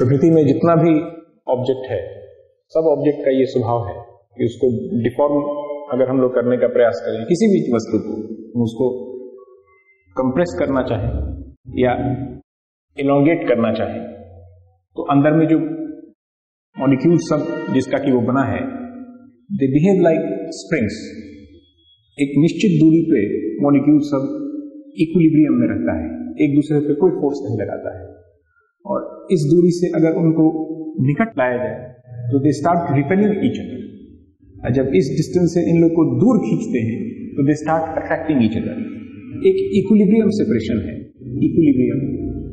प्रकृति में जितना भी ऑब्जेक्ट है, सब ऑब्जेक्ट का ये स्वभाव है कि उसको डिफॉर्म अगर हम लोग करने का प्रयास करें, किसी भी वस्तु को हम उसको कंप्रेस करना चाहें या इलोंगेट करना चाहें, तो अंदर में जो मॉलिक्यूल सब जिसका कि वो बना है, दे बिहेव लाइक स्प्रिंग्स। एक निश्चित दूरी पे मॉलिक्यूल सब इक्विलिब्रियम में रहता है, एक दूसरे पे कोई फोर्स नहीं लगाता है, और इस दूरी से अगर उनको निकट लाया जाए तो they start repelling each other. जब इस डिस्टेंस से इन लोग को दूर खींचते हैं तो they start attracting each other. एक इक्विलिब्रियम सेपरेशन है, इक्विलिब्रियम।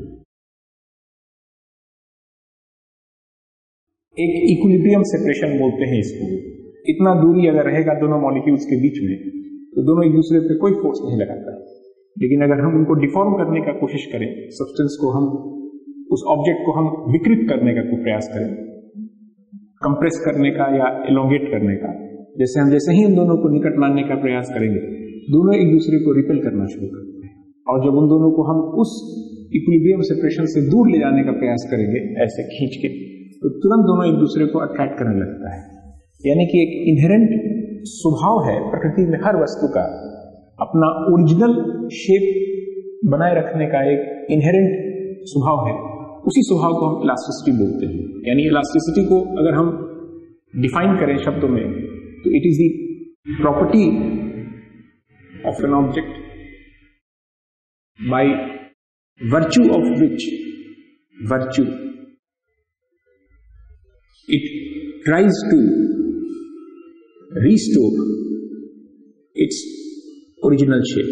एक इक्विलिब्रियम सेपरेशन बोलते हैं इसको। इतना दूरी अगर रहेगा दोनों मॉलिक्यूल्स के बीच में तो दोनों एक दूसरे पे कोई फोर्स नहीं लगाता। लेकिन अगर हम उनको डिफॉर्म करने का कोशिश करें, सब्सटेंस को हम, उस ऑब्जेक्ट को हम विकृत करने का प्रयास करें, कंप्रेस करने का या एलोंगेट करने का, जैसे ही इन दोनों को निकट लाने का प्रयास करेंगे, दोनों एक दूसरे को रिपेल करना शुरू करते हैं। और जब उन दोनों को हम उस इक्विलिब्रियम सेपरेशन से दूर ले जाने का प्रयास करेंगे, ऐसे खींच के, तो तुरंत दोनों एक दूसरे को अट्रैक्ट करने लगता है। यानी कि एक इनहेरेंट स्वभाव है प्रकृति में हर वस्तु का, अपना ओरिजिनल शेप बनाए रखने का एक इनहेरेंट स्वभाव है। उसी स्वभाव को हम इलास्टिसिटी बोलते हैं। यानी इलास्टिसिटी को अगर हम डिफाइन करें शब्दों में, तो it is the property of an object by virtue of which it tries to restore its original shape.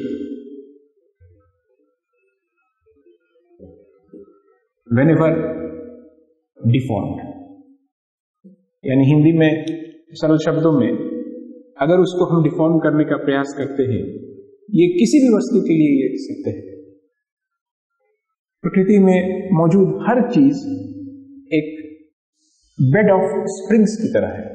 Whenever deformed, यानी हिंदी में सरल शब्दों में अगर उसको हम डिफॉर्म करने का प्रयास करते हैं, ये किसी भी वस्तु के लिए ये सत्य है। प्रकृति में मौजूद हर चीज एक बेड ऑफ स्प्रिंग्स की तरह है।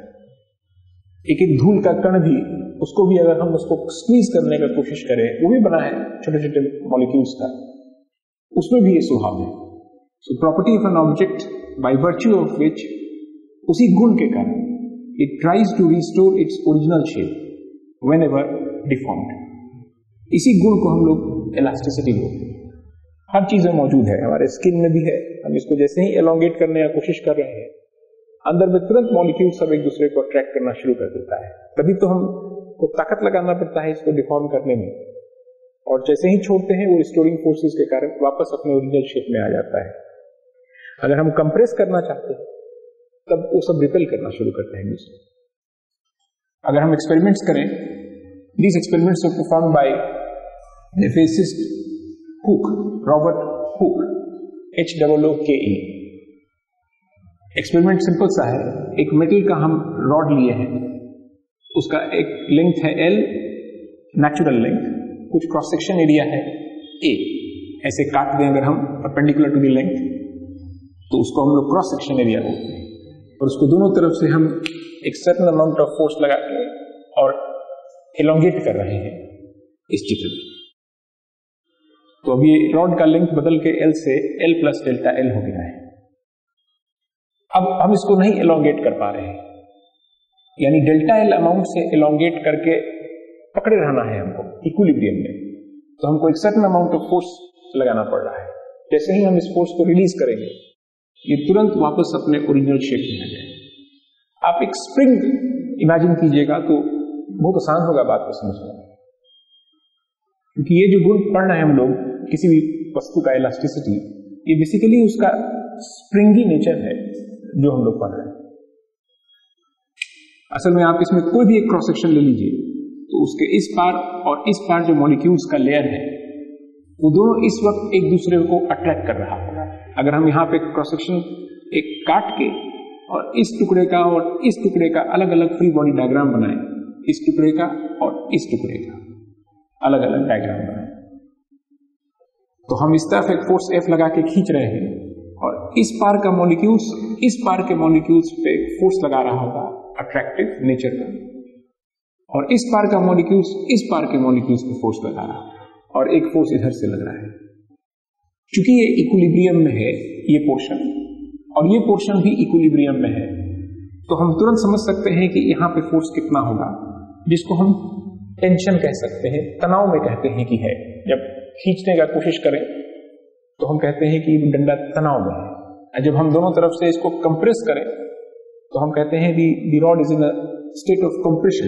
एक एक धूल का कण भी, उसको भी अगर हम उसको स्क्वीज करने का कोशिश करें, वो भी बना है छोटे छोटे मॉलिक्यूल्स का, उसमें भी ये स्वभाव है। So property of an object by virtue of which, उसी गुण के कारण, it tries to restore its original shape whenever deformed. इसी गुण को हम लोग इलास्टिसिटी बोलते हैं। हर चीज में मौजूद है, हमारे स्किन में भी है। हम इसको जैसे ही एलोंगेट करने की कोशिश कर रहे हैं, अंदर में तुरंत मॉलिक्यूल सब एक दूसरे को अट्रैक्ट करना शुरू कर देता है। तभी तो हमको ताकत लगाना पड़ता है इसको डिफॉर्म करने में, और जैसे ही छोड़ते हैं वो रिस्टोरिंग फोर्सेस के कारण वापस अपने ओरिजिनल शेप में आ जाता है। अगर हम कंप्रेस करना चाहते हैं तब वो सब रिपेल करना शुरू करते हैं दूसरे। अगर हम एक्सपेरिमेंट्स करें, these experiments are performed by the physicist Hooke, Robert Hooke, HOOKE। Experiment simple सा है। एक मेटल का हम रॉड लिए हैं, उसका एक लेंथ है L, नेचुरल लेंथ, कुछ क्रॉस सेक्शन एरिया है A। ऐसे काट दें अगर हम परपेंडिकुलर टू द लेंथ, तो उसको हम लोग क्रॉस सेक्शन एरिया बोलते हैं। और उसको दोनों तरफ से हम एक सर्टेन अमाउंट ऑफ फोर्स लगा के और एलोंगेट कर रहे हैं इस चित्र में। तो अब ये रॉड का लेंथ बदल के L से L + ΔL हो गया है। अब हम इसको नहीं एलोंगेट कर पा रहे हैं, यानी ΔL अमाउंट से एलोंगेट करके पकड़े रहना है हमको इक्विलिब्रियम में। तो हमको एक सर्टेन अमाउंट ऑफ फोर्स लगाना पड़ रहा है। जैसे ही हम इस फोर्स को रिलीज करेंगे, ये तुरंत वापस अपने ओरिजिनल शेप में आ जाए। आप एक स्प्रिंग इमेजिन कीजिएगा तो बहुत आसान होगा बात को समझना, क्योंकि ये जो गुण पढ़ रहे हैं हम लोग किसी भी वस्तु का, इलास्टिसिटी, ये बेसिकली उसका स्प्रिंगी नेचर है जो हम लोग पढ़ रहे हैं। असल में आप इसमें कोई भी एक क्रॉस सेक्शन ले लीजिए, तो उसके इस पार और इस पार जो मॉलिक्यूल्स का लेयर है, वो दोनों इस वक्त एक दूसरे को अट्रैक्ट कर रहा होगा। अगर हम यहाँ पे क्रॉस सेक्शन एक काट के और इस टुकड़े का और इस टुकड़े का अलग अलग फ्री बॉडी डायग्राम बनाए, इस टुकड़े का और इस टुकड़े का अलग अलग डायग्राम बनाए, तो हम इस तरफ एक फोर्स F लगा के खींच रहे हैं और इस पार का मॉलिक्यूल्स इस पार के मॉलिक्यूल्स पे फोर्स लगा रहा होगा अट्रैक्टिव नेचर का, और इस पार का मॉलिक्यूल्स इस पार के मॉलिक्यूल्स पे फोर्स लगा रहा है, और एक फोर्स इधर से लग रहा है। चूंकि ये इक्विलिब्रियम में है ये पोर्शन, और ये पोर्शन भी इक्विलिब्रियम में है, तो हम तुरंत समझ सकते हैं कि यहाँ पे फोर्स कितना होगा, जिसको हम टेंशन कह सकते हैं, तनाव में कहते हैं कि है। जब खींचने का कोशिश करें तो हम कहते हैं कि डंडा तनाव में है, और जब हम दोनों तरफ से इसको कंप्रेस करें तो हम कहते हैं the rod is in a state of compression.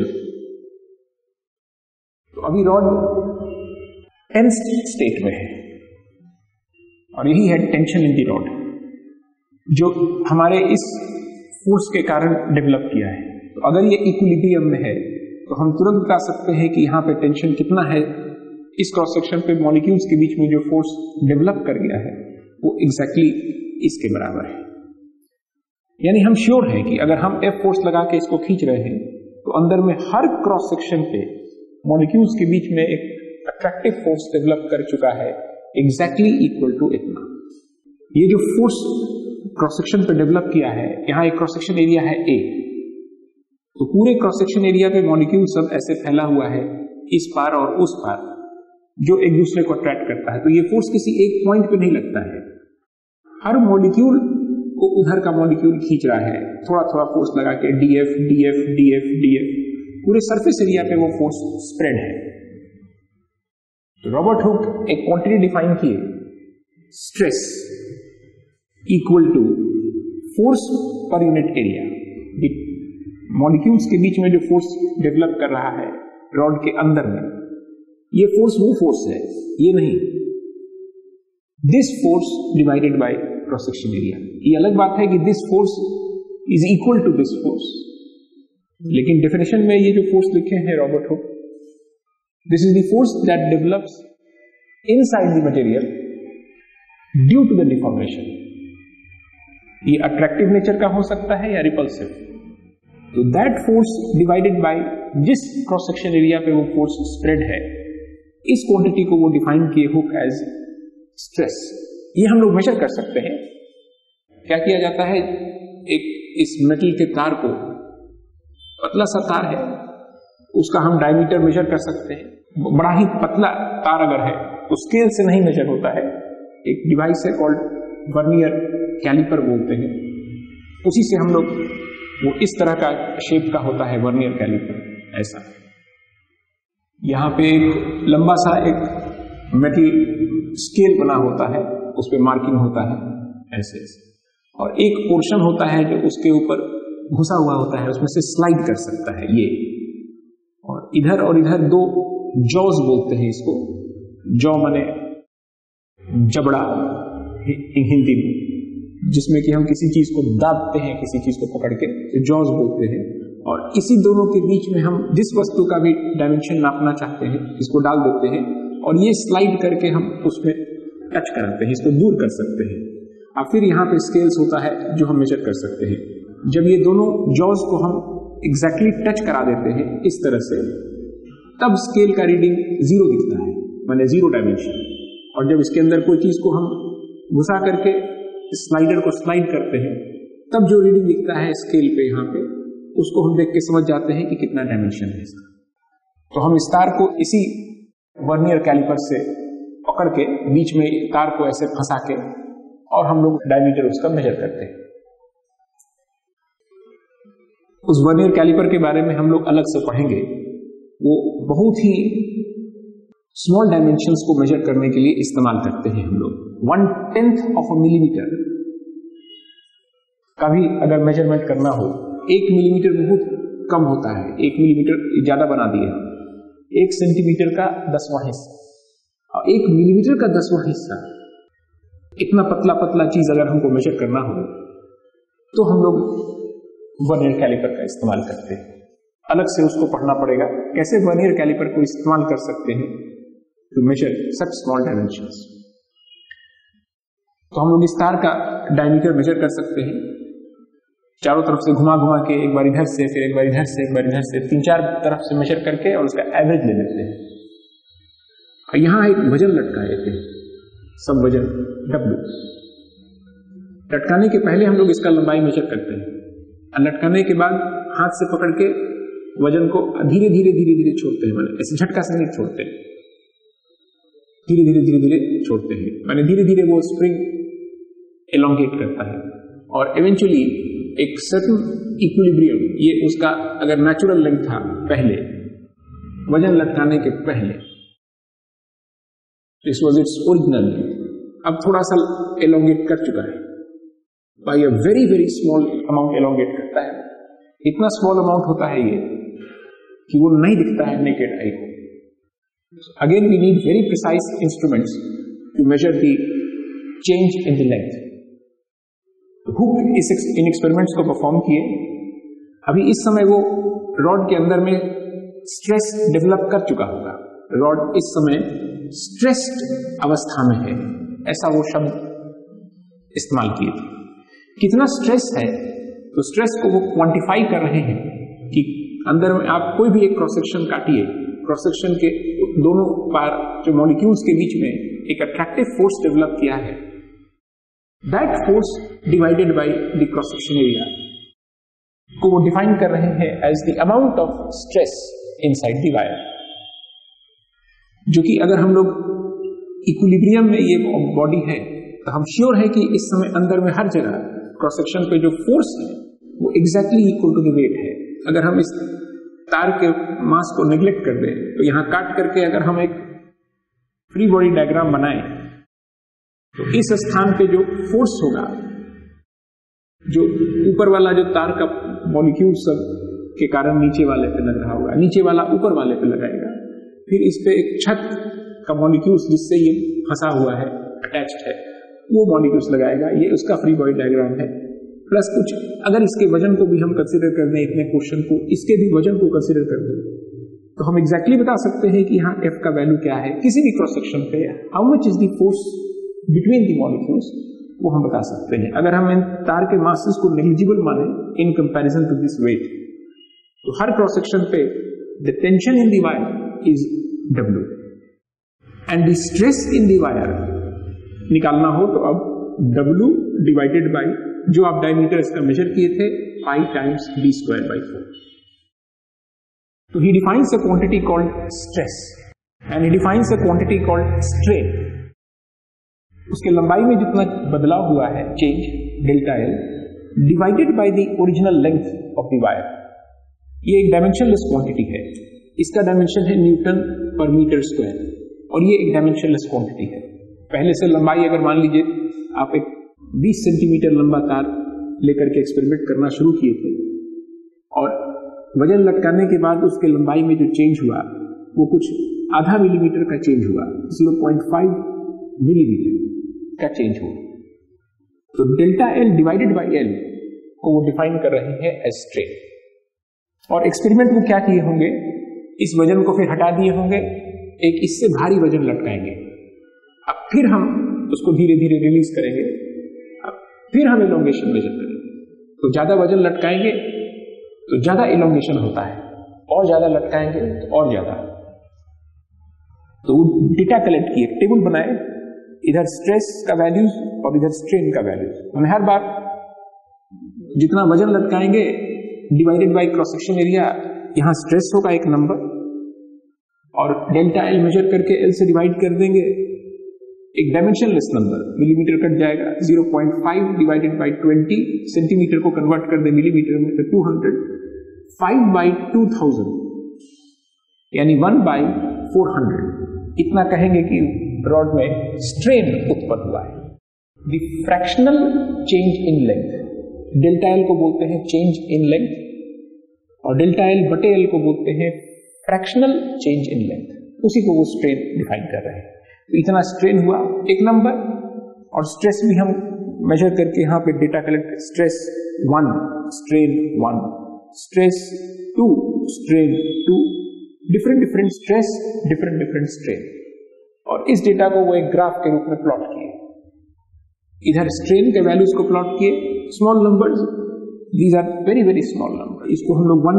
तो अभी रॉड टेंस स्टेट में है और यही है टेंशन इन दी रॉड, जो हमारे इस फोर्स के कारण डेवलप किया है। तो अगर ये इक्विलिब्रियम में है तो हम तुरंत बता सकते हैं कि यहाँ पे टेंशन कितना है। इस क्रॉस सेक्शन पे मॉलिक्यूल्स के बीच में जो फोर्स डेवलप कर गया है वो एग्जैक्टली इसके बराबर है। यानी हम श्योर हैं कि अगर हम F फोर्स लगा के इसको खींच रहे हैं तो अंदर में हर क्रॉस सेक्शन पे मॉलिक्यूल्स के बीच में एक अट्रैक्टिव फोर्स डेवलप कर चुका है, एग्जैक्टली इक्वल टू इतना। ये जो फोर्स क्रॉस सेक्शन पे डेवलप किया है, यहाँ एक क्रॉस सेक्शन एरिया है A, तो पूरे क्रॉस सेक्शन एरिया पे मॉलिक्यूल सब ऐसे फैला हुआ है इस पार और उस पार, जो एक दूसरे को अट्रैक्ट करता है। तो ये फोर्स किसी एक पॉइंट पे नहीं लगता है, हर मॉलिक्यूल को उधर का मॉलिक्यूल खींच रहा है, थोड़ा थोड़ा फोर्स लगा के DF DF DF DF, पूरे सरफेस एरिया पे वो फोर्स स्प्रेड है। रॉबर्ट हुक एक क्वांटिटी डिफाइन किए, stress equal to force per unit area. Molecules के बीच में जो फोर्स डेवलप कर रहा है रॉड के अंदर में, ये फोर्स वो फोर्स है, ये नहीं। This force divided by cross section area. ये अलग बात है कि this force is equal to this force, लेकिन डेफिनेशन में ये जो फोर्स लिखे हैं Robert Hooke, this is the force that develops inside the material due to the deformation. ये अट्रैक्टिव नेचर का हो सकता है या रिपल्सिव। तो दैट फोर्स डिवाइडेड बाय जिस क्रॉस सेक्शन एरिया पे वो फोर्स स्प्रेड है, इस क्वांटिटी को वो डिफाइन किए हुक एज स्ट्रेस। ये हम लोग मेजर कर सकते हैं। क्या किया जाता है, एक इस मेटल के तार को, पतला सा तार है, उसका हम डायमीटर मेजर कर सकते हैं। बड़ा ही पतला तार अगर है तो स्केल से नहीं मेजर होता है, एक डिवाइस है कॉल्ड वर्नियर कैलिपर बोलते हैं, उसी से हम लोग, वो इस तरह का शेप का होता है वर्नियर कैलिपर, ऐसा। यहां पे एक लंबा सा एक मेटल स्केल बना होता है, उस पे मार्किंग होता है ऐसे ऐसे, और एक पोर्शन होता है जो उसके ऊपर घुसा हुआ होता है, उसमें से स्लाइड कर सकता है ये। और इधर दो जॉज बोलते हैं इसको, जॉ माने जबड़ा हिंदी में, जिसमें कि हम किसी चीज को दाबते हैं, किसी चीज को पकड़ के, तो जॉज बोलते हैं। और इसी दोनों के बीच में हम जिस वस्तु का भी डायमेंशन नापना चाहते हैं इसको डाल देते हैं, और ये स्लाइड करके हम उसमें टच कराते हैं, इसको दूर कर सकते हैं। और फिर यहाँ पे स्केल्स होता है जो हम मेजर कर सकते हैं। जब ये दोनों जॉज को हम एग्जैक्टली टच करा देते हैं इस तरह से, तब स्केल का रीडिंग 0 दिखता है, माने 0 डायमेंशन। और जब इसके अंदर कोई चीज को हम घुसा करके स्लाइडर को स्लाइड करते हैं, तब जो रीडिंग दिखता है स्केल पे यहाँ पे, उसको हम देख के समझ जाते हैं कि कितना डायमेंशन है इसका। तो हम इस तार को इसी वर्नियर कैलिपर से पकड़ के बीच में तार को ऐसे फंसा के, और हम लोग डायमीटर उसका मेजर करते हैं। उस वर्नियर कैलिपर के बारे में हम लोग अलग से पढ़ेंगे। वो बहुत ही स्मॉल डायमेंशंस को मेजर करने के लिए इस्तेमाल करते हैं हम लोग। 1/10 ऑफ अ मिलीमीटर का भी अगर मेजरमेंट करना हो, 1 मिलीमीटर बहुत कम होता है, 1 मिलीमीटर ज्यादा बना दिए, 1 सेंटीमीटर का 10वां हिस्सा, और 1 मिलीमीटर का 10वां हिस्सा, इतना पतला पतला चीज अगर हमको मेजर करना हो तो हम लोग वर्नियर कैलिपर का इस्तेमाल करते हैं। अलग से उसको पढ़ना पड़ेगा, कैसे वर्नियर कैलिपर को इस्तेमाल कर सकते हैं to measure such small dimensions. तो हम लोग इस तार का डायमीटर मेजर कर सकते हैं, चारों तरफ से घुमा घुमा के, एक बार इधर से, फिर एक बार इधर से, एक बार इधर से, 3-4 तरफ से मेजर करके, और उसका एवरेज ले लेते हैं। और यहां एक वजन लटका देते हैं, सब वजन W। लटकाने के पहले हम लोग इसका लंबाई मेजर करते हैं, और लटकाने के बाद हाथ से पकड़ के वजन को धीरे धीरे धीरे धीरे छोड़ते हैं, माने ऐसे झटका से नहीं छोड़ते, धीरे धीरे छोड़ते हैं, माने धीरे धीरे वो स्प्रिंग एलोंगेट करता है, और इवेंचुअली एक सर्टेन इक्विलिब्रियम, ये उसका अगर नेचुरल लेंथ था पहले, वजन लटकाने के पहले, दिस वाज इट्स ओरिजिनल, अब थोड़ा सा एलोंगेट कर चुका है, by a very very small amount elongate करता है। इतना स्मॉल अमाउंट होता है ये कि वो नहीं दिखता है नेकेड आई को। Again we need very precise instruments to measure the change in the length. Hooke इन एक्सपेरिमेंट्स को परफॉर्म किए। अभी इस समय वो रॉड के अंदर में स्ट्रेस डेवलप कर चुका होगा, रॉड इस समय स्ट्रेस्ड अवस्था में है, ऐसा वो शब्द इस्तेमाल किए थे। कितना स्ट्रेस है, तो स्ट्रेस को वो क्वांटिफाई कर रहे हैं कि अंदर में आप कोई भी एक क्रॉस सेक्शन काटिए, क्रॉस सेक्शन के दोनों पार जो मॉलिक्यूल्स के बीच में एक अट्रैक्टिव फोर्स डेवलप किया है, that force divided by the cross section area को वो डिफाइन कर रहे हैं as the amount of stress inside the wire. जो कि अगर हम लोग इक्विलिब्रियम में ये बॉडी है तो हम श्योर है कि इस समय अंदर में हर जगह क्रॉस सेक्शन पे जो फोर्स है वो exactly equal to the weight है। अगर हम इस तार के मास को नेग्लेक्ट कर दें तो यहां काट करके अगर हम एक फ्री बॉडी डायग्राम बनाएं तो इस स्थान पे जो फोर्स होगा, जो ऊपर वाला जो तार का मॉलिक्यूल सब के कारण नीचे वाले पे लग रहा होगा, नीचे वाला ऊपर वाले पे लगाएगा, फिर इस पे एक छत का मॉलिक्यूल्स जिससे ये फंसा हुआ है, अटैच्ड है, वो मॉलिक्यूल्स लगाएगा। ये उसका फ्री बॉडी डायग्राम है। प्लस कुछ अगर इसके वजन को भी हम कंसीडर कर दें, इतने क्वेश्चन को इसके भी वजन को कंसीडर कर दें, तो हम एग्जैक्टली बता सकते हैं कि यहाँ एफ का वैल्यू क्या है किसी भी क्रॉस सेक्शन पे, how much is the force between the molecules, वो हम बता सकते हैं। अगर हम इन तार के मासेस को नेग्लिजिबल माने in comparison to this weight, तो हर क्रॉस सेक्शन पे the tension in the wire is W and the stress in the wire निकालना हो तो अब W डिवाइडेड बाय जो आप डायमीटर इसका मेजर किए थे पाई टाइम्स d²/4। तो he defines a quantity called stress and he defines a quantity called strain। उसके लंबाई में जितना बदलाव हुआ है, change delta L, divided by the original length of the wire. ये एक डायमेंशनलेस क्वांटिटी है, इसका डायमेंशन है न्यूटन पर मीटर स्क्वायर, और ये एक डायमेंशनलेस क्वांटिटी है। पहले से लंबाई अगर मान लीजिए आप एक 20 सेंटीमीटर लंबा तार लेकर के एक्सपेरिमेंट करना शुरू किए थे और वजन लटकाने के बाद उसके लंबाई में जो चेंज हुआ वो कुछ आधा मिलीमीटर का चेंज हुआ, 0.5 मिलीमीटर का चेंज हुआ, तो delta L divided by L को वो डिफाइन कर रहे हैं एज स्ट्रेन। और एक्सपेरिमेंट में क्या किए होंगे, इस वजन को फिर हटा दिए होंगे, एक इससे भारी वजन लटकाएंगे, अब फिर हम उसको धीरे धीरे रिलीज करेंगे, अब फिर हम इलोंगेशन मेजर करेंगे। तो ज्यादा वजन लटकाएंगे तो ज्यादा इलोंगेशन होता है, और ज्यादा लटकाएंगे तो और ज्यादा। तो डेटा कलेक्ट किए, टेबल बनाए, इधर स्ट्रेस का वैल्यूज और इधर स्ट्रेन का वैल्यूज। हम हर बार जितना वजन लटकाएंगे divided by cross section area, यहां स्ट्रेस होगा एक नंबर, और डेल्टा एल मेजर करके एल से डिवाइड कर देंगे, एक डायमेंशनलेस नंबर मिलीमीटर कट जाएगा, 0.5 डिवाइडेड बाय 20, सेंटीमीटर को कन्वर्ट कर दे मिलीमीटर में तो 200, 5/2000 यानी 1/400, इतना कहेंगे कि रॉड में स्ट्रेन उत्पन्न हुआ है। The fractional change in length, delta L को बोलते हैं चेंज इन लेंथ, और डेल्टा एल बटे एल को बोलते हैं फ्रैक्शनल चेंज इन लेंथ, उसी को वो स्ट्रेन डिफाइन कर रहे हैं। तो इतना स्ट्रेन हुआ एक नंबर, और स्ट्रेस भी हम मेजर करके यहाँ पे data collect, stress 1, strain 1, stress 2, strain 2, different stress, different strain, और इस डेटा को वो एक ग्राफ के रूप में प्लॉट किए। इधर स्ट्रेन के वैल्यूज को प्लॉट किए, small numbers, these are very very small number, इसको हम लोग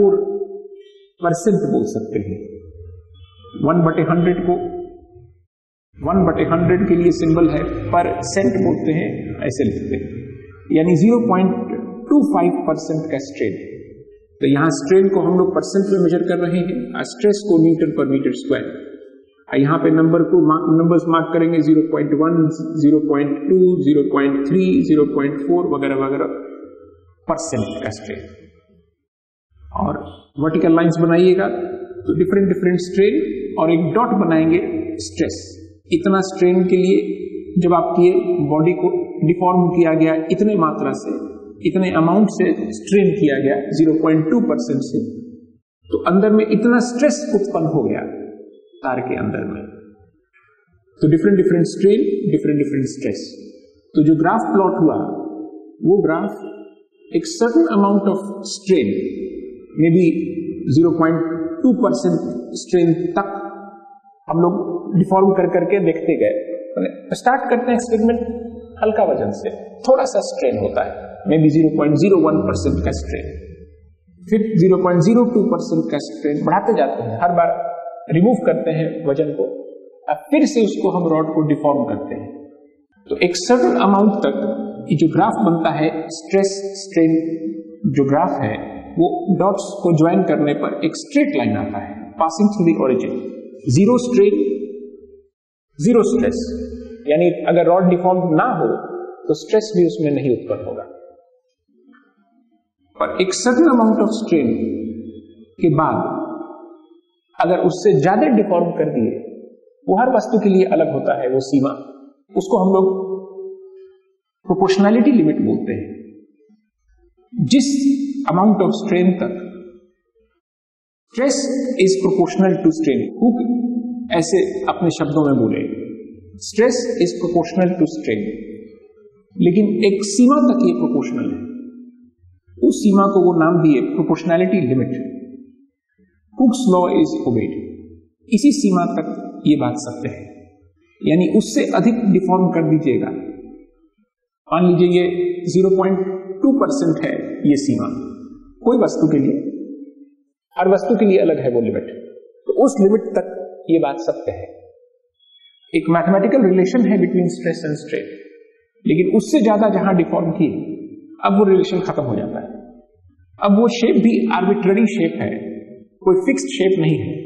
1/4% बोल सकते हैं। 1/100 को 1/100 के लिए सिंबल है पर सेंट बोलते हैं, ऐसे लिखते हैं, यानी 0.25% का स्ट्रेन है। तो यहां स्ट्रेन को हम लोग परसेंट में मेजर कर रहे हैं, स्ट्रेस को न्यूटन पर मीटर स्क्वायर। यहाँ पे नंबर्स मार्क करेंगे 0.1, 0.2, 0.3, 0.4 वगैरह वगैरह परसेंट का स्ट्रेन। और वर्टिकल लाइंस बनाइएगा तो डिफरेंट डिफरेंट स्ट्रेन, और एक डॉट बनाएंगे स्ट्रेस। इतना स्ट्रेन के लिए जब आपकी बॉडी को डिफॉर्म किया गया इतने मात्रा से, इतने अमाउंट से स्ट्रेन किया गया 0.2% से, तो अंदर में इतना स्ट्रेस उत्पन्न हो गया तार के अंदर में। तो different different strain, different different stress. तो जो ग्राफ प्लॉट हुआ वो ग्राफ एक certain amount of strain, may be 0.2% strain तक हम लोग डिफॉर्म कर करके देखते गए। स्टार्ट करते हैं एक्सपेरिमेंट हल्का वजन से, थोड़ा सा स्ट्रेन होता है, मे बी 0.01% का स्ट्रेन, फिर 0.02% का स्ट्रेन, बढ़ाते जाते हैं, हर बार रिमूव करते हैं वजन को, अब फिर से उसको हम रॉड को डिफॉर्म करते हैं। तो एक सर्टेन अमाउंट तक ये जो ग्राफ बनता है, स्ट्रेस स्ट्रेन जो ग्राफ है, वो डॉट्स को ज्वाइन करने पर एक स्ट्रेट लाइन आता है passing through the origin. Zero strain, zero stress, यानी अगर रॉड डिफॉर्म ना हो तो स्ट्रेस भी उसमें नहीं उत्पन्न होगा। पर एक सर्टेन अमाउंट ऑफ स्ट्रेन के बाद अगर उससे ज्यादा डिफॉर्म कर दिए, वो हर वस्तु के लिए अलग होता है वो सीमा, उसको हम लोग प्रोपोर्शनैलिटी लिमिट बोलते हैं। जिस अमाउंट ऑफ स्ट्रेन तक stress is proportional to strain, Hooke ऐसे अपने शब्दों में बोले, stress is proportional to strain, लेकिन एक सीमा तक ये प्रोपोर्शनल है, उस सीमा को वो नाम दिए proportionality limit. Hooke's law is obeyed, इसी सीमा तक ये बात सत्य है, यानी उससे अधिक डिफॉर्म कर दीजिएगा, मान लीजिए ये 0.2% है ये सीमा कोई वस्तु के लिए, हर वस्तु के लिए अलग है वो लिमिट, तो उस लिमिट तक ये बात सत्य है। एक मैथमेटिकल रिलेशन है बिटवीन स्ट्रेस एंड स्ट्रेन, लेकिन उससे ज्यादा जहां डिफॉर्म किए अब वो रिलेशन खत्म हो जाता है। अब वो शेप भी आर्बिट्ररी शेप है, कोई फिक्स्ड शेप नहीं है,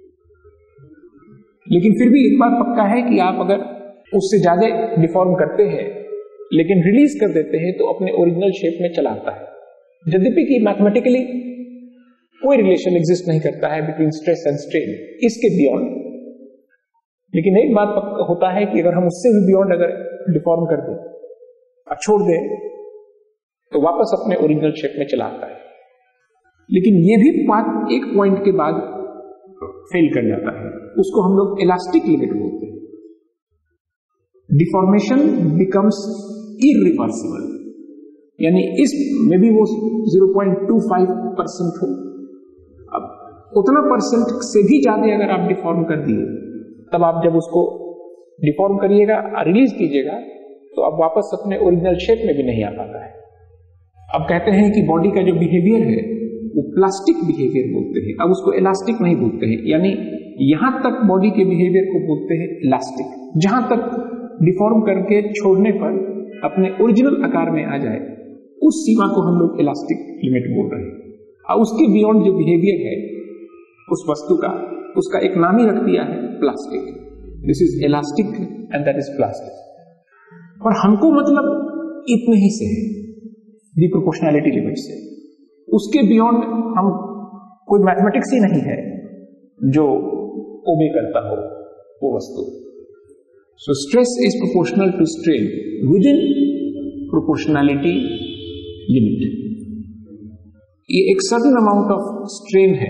लेकिन फिर भी एक बात पक्का है कि आप अगर उससे ज्यादा डिफॉर्म करते हैं लेकिन रिलीज कर देते हैं तो अपने ओरिजिनल शेप में चला आता है। यद्यपि कि मैथमेटिकली कोई रिलेशन एग्जिस्ट नहीं करता है बिटवीन स्ट्रेस एंड स्ट्रेन, इसके बियॉन्ड, लेकिन एक बात होता है कि अगर हम उससे भी बियॉन्ड अगर डिफॉर्म कर दें और छोड़ दें तो वापस अपने ओरिजिनल शेप में चला आता है। लेकिन यह भी बात एक पॉइंट के बाद फेल कर जाता है, उसको हम लोग इलास्टिक लिमिट बोलते हैं। डिफॉर्मेशन बिकम्स इरिवर्सिबल, यानी इस में भी वो 0.25% हो, अब उतना परसेंट से भी ज्यादा अगर आप डिफॉर्म कर दिए, तब आप जब उसको डिफॉर्म करिएगा, रिलीज कीजिएगा, तो अब वापस अपने ओरिजिनल शेप में भी नहीं आ पाता है। अब कहते हैं कि बॉडी का जो बिहेवियर है वो प्लास्टिक बिहेवियर बोलते हैं, अब उसको इलास्टिक नहीं बोलते हैं, यानी यहां तक बॉडी के बिहेवियर को बोलते हैं इलास्टिक, जहां तक डिफॉर्म करके छोड़ने पर अपने ओरिजिनल आकार में आ जाए, उस सीमा को हम लोग इलास्टिक लिमिट बोल रहे हैं। और उसके बियॉन्ड जो बिहेवियर है उस वस्तु का, उसका एक नाम ही रख दिया है plastic. This is elastic and that is plastic. और हमको मतलब इतने ही से है, दी प्रोपोर्शनैलिटी लिमिट से, उसके बियॉन्ड हम कोई मैथमेटिक्स ही नहीं है जो ओबे करता हो वो वस्तु। So stress is proportional to strain within proportionality limit. ये एक सर्टेन अमाउंट ऑफ स्ट्रेन है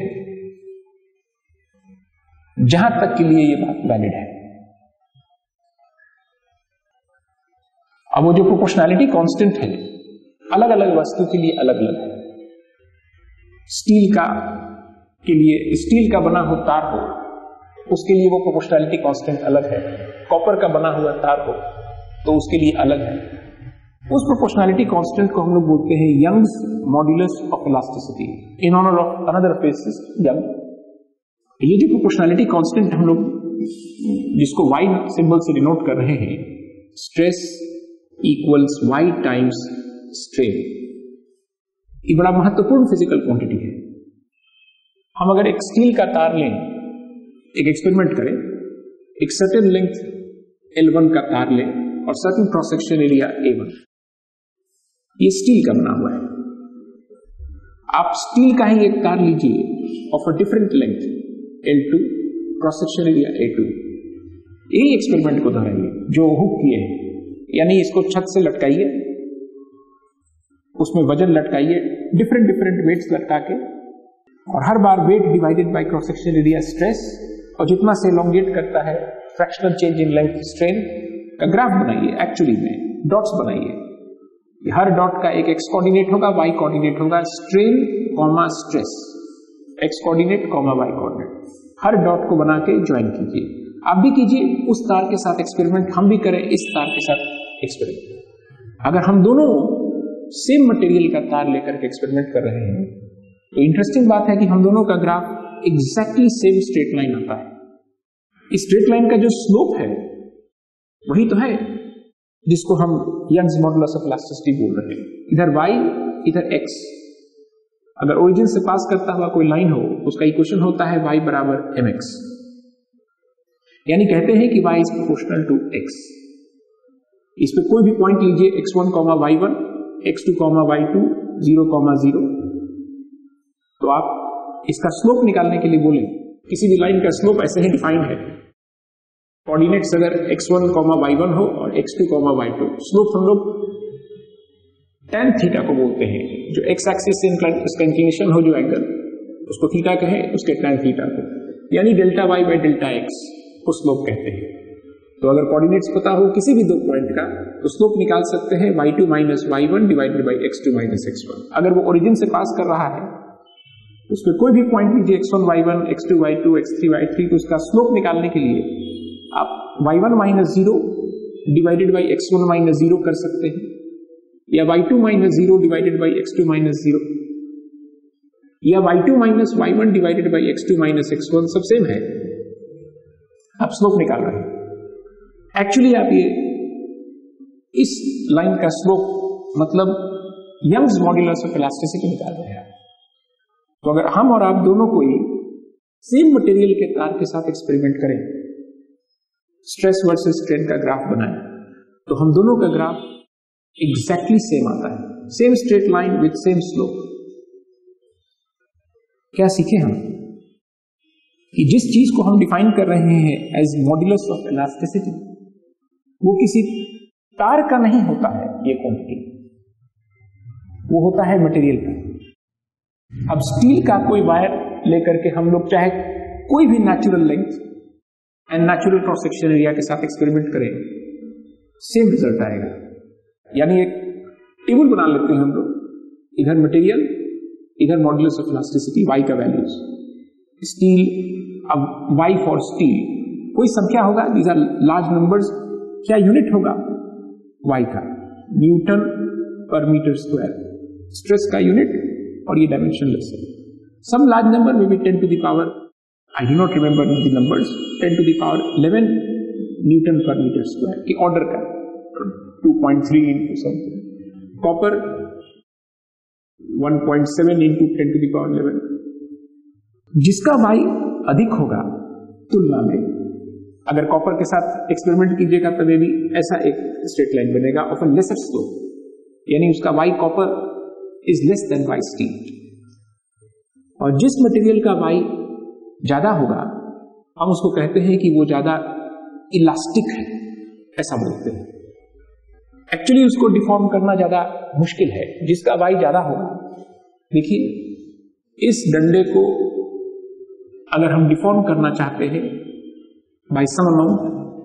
जहां तक के लिए ये बात वैलिड है। अब वो जो प्रोपोर्शनैलिटी कांस्टेंट है अलग अलग वस्तु के लिए अलग अलग है। स्टील का के लिए, स्टील का बना हुआ तार हो उसके लिए वो प्रोपोर्शनैलिटी कांस्टेंट अलग है, कॉपर का बना हुआ तार हो तो उसके लिए अलग है। उस प्रोपोर्शनैलिटी कांस्टेंट को हम लोग बोलते हैं Young's modulus of elasticity, in honour of another physicist Young. ये जो प्रोपोर्शनैलिटी कांस्टेंट हम लोग जिसको वाई सिंबल से डिनोट कर रहे हैं, stress equals Y times strain, ये बड़ा महत्वपूर्ण फिजिकल क्वांटिटी है। हम अगर एक स्टील का तार लें, एक एक्सपेरिमेंट करें, एक सर्टेन लेंथ L1 का तार लें और certain cross section area A1, ये स्टील का बना हुआ है। आप स्टील का ही एक तार लीजिए of a different length L2, cross section area A2, यही एक्सपेरिमेंट को दोहराइए जो हुक किए हैं, यानी इसको छत से लटकाइए, उसमें वजन लटकाइए, डिफरेंट वेट्स लटका के, और हर बार weight divided by cross section area stress, और जितना से एलोंगेट करता है fractional change in length strain का ग्राफ बनाइए। एक्चुअली में डॉट्स बनाइए, हर डॉट का एक एक्स कोऑर्डिनेट होगा, वाई कोऑर्डिनेट होगा, strain comma stress, X coordinate comma Y coordinate, हर डॉट को बना के ज्वाइन कीजिए। आप भी कीजिए उस तार के साथ एक्सपेरिमेंट, हम भी करें इस तार के साथ एक्सपेरिमेंट। अगर हम दोनों सेम मटेरियल का तार लेकर के एक्सपेरिमेंट कर रहे हैं तो इंटरेस्टिंग बात है कि हम दोनों का graph exactly same straight line आता है। इस स्ट्रेट लाइन का जो स्लोप है वही तो है जिसको हम यंग्स मॉडुलस ऑफ इलास्टिसिटी बोल रहे हैं। इधर y इधर x, अगर ओरिजिन से पास करता हुआ कोई लाइन हो उसका इक्वेशन होता है y बराबर mx, यानी कहते हैं कि y is proportional to x। इस पे कोई भी पॉइंट लीजिए x1, y1, x2, y2, 0, 0, तो आप इसका स्लोप निकालने के लिए बोले, किसी भी लाइन का स्लोप ऐसे ही डिफाइन है, कोऑर्डिनेट्स अगर x1, y1 हो और x2, y2, स्लोप हम लोग tan थीटा को बोलते हैं, जो x एक्सिस से उसका इंक्लिनेशन हो जो एंगल, उसको थीटा कहें, उसके tan थीटा को, यानी delta y by delta x को स्लोप कहते हैं। तो अगर कोऑर्डिनेट्स पता हो किसी भी दो पॉइंट का तो स्लोप निकाल सकते हैं y2 minus y1 divided by x2 minus x1। अगर वो ओरिजिन से पास कर रहा है उस पर कोई भी पॉइंट लीजिए x1, y1, x2, y2, x3, y3, तो उसका स्लोप निकालने के लिए आप y1 minus 0 divided by x1 minus 0 कर सकते हैं, या y2 minus 0 divided by x2 minus 0, या y2 minus y1 divided by x2 minus x1, सब सेम है, आप स्लोप निकाल रहे हैं। एक्चुअली आप ये इस लाइन का स्लोप मतलब यंग्स मॉड्यूलस ऑफ इलास्टिसिटी निकाल रहे हैं। तो अगर हम और आप दोनों कोई सेम मटेरियल के तार के साथ एक्सपेरिमेंट करें, स्ट्रेस वर्सेस स्ट्रेन का ग्राफ बनाएं, तो हम दोनों का ग्राफ एग्जैक्टली सेम आता है, same straight line with same slope. क्या सीखे हम कि जिस चीज को हम डिफाइन कर रहे हैं एज मॉड्यूलस ऑफ इलास्टिसिटी, वो किसी तार का नहीं होता है, ये क्वांटिटी वो होता है मटेरियल का। अब स्टील का कोई वायर लेकर के हम लोग चाहे कोई भी natural length and natural cross section area के साथ एक्सपेरिमेंट करें, सेम रिजल्ट आएगा। यानी एक टेबल बना लेते हैं हम लोग, इधर मटेरियल, इधर मॉड्यूलस ऑफ इलास्टिसिटी, y का वैल्यूज, स्टील, अब y फॉर स्टील कोई संख्या होगा, दीज आर लार्ज नंबर्स, क्या यूनिट होगा y का, newton per metre square, stress का यूनिट, और ये डायमेंशनलेस है। सम लार्ज नंबर में भी 10 to the power, I do not remember the numbers, 10 to the power 11 newton per metre square की ऑर्डर का, 2.3 into something, copper 1.7 into 10 to the power 11। जिसका y अधिक होगा तुलना में, अगर कॉपर के साथ एक्सपेरिमेंट कीजिएगा तब भी ऐसा एक स्ट्रेट लाइन बनेगा ऑफ अ लेसर स्लोप, यानी उसका y copper is less than y steel. और जिस मटेरियल का y ज्यादा होगा हम उसको कहते हैं कि वो ज्यादा इलास्टिक है, ऐसा बोलते हैं। एक्चुअली उसको डिफॉर्म करना ज्यादा मुश्किल है, जिसका y ज्यादा होगा। देखिए इस डंडे को अगर हम डिफॉर्म करना चाहते हैं बाय सम अमाउंट,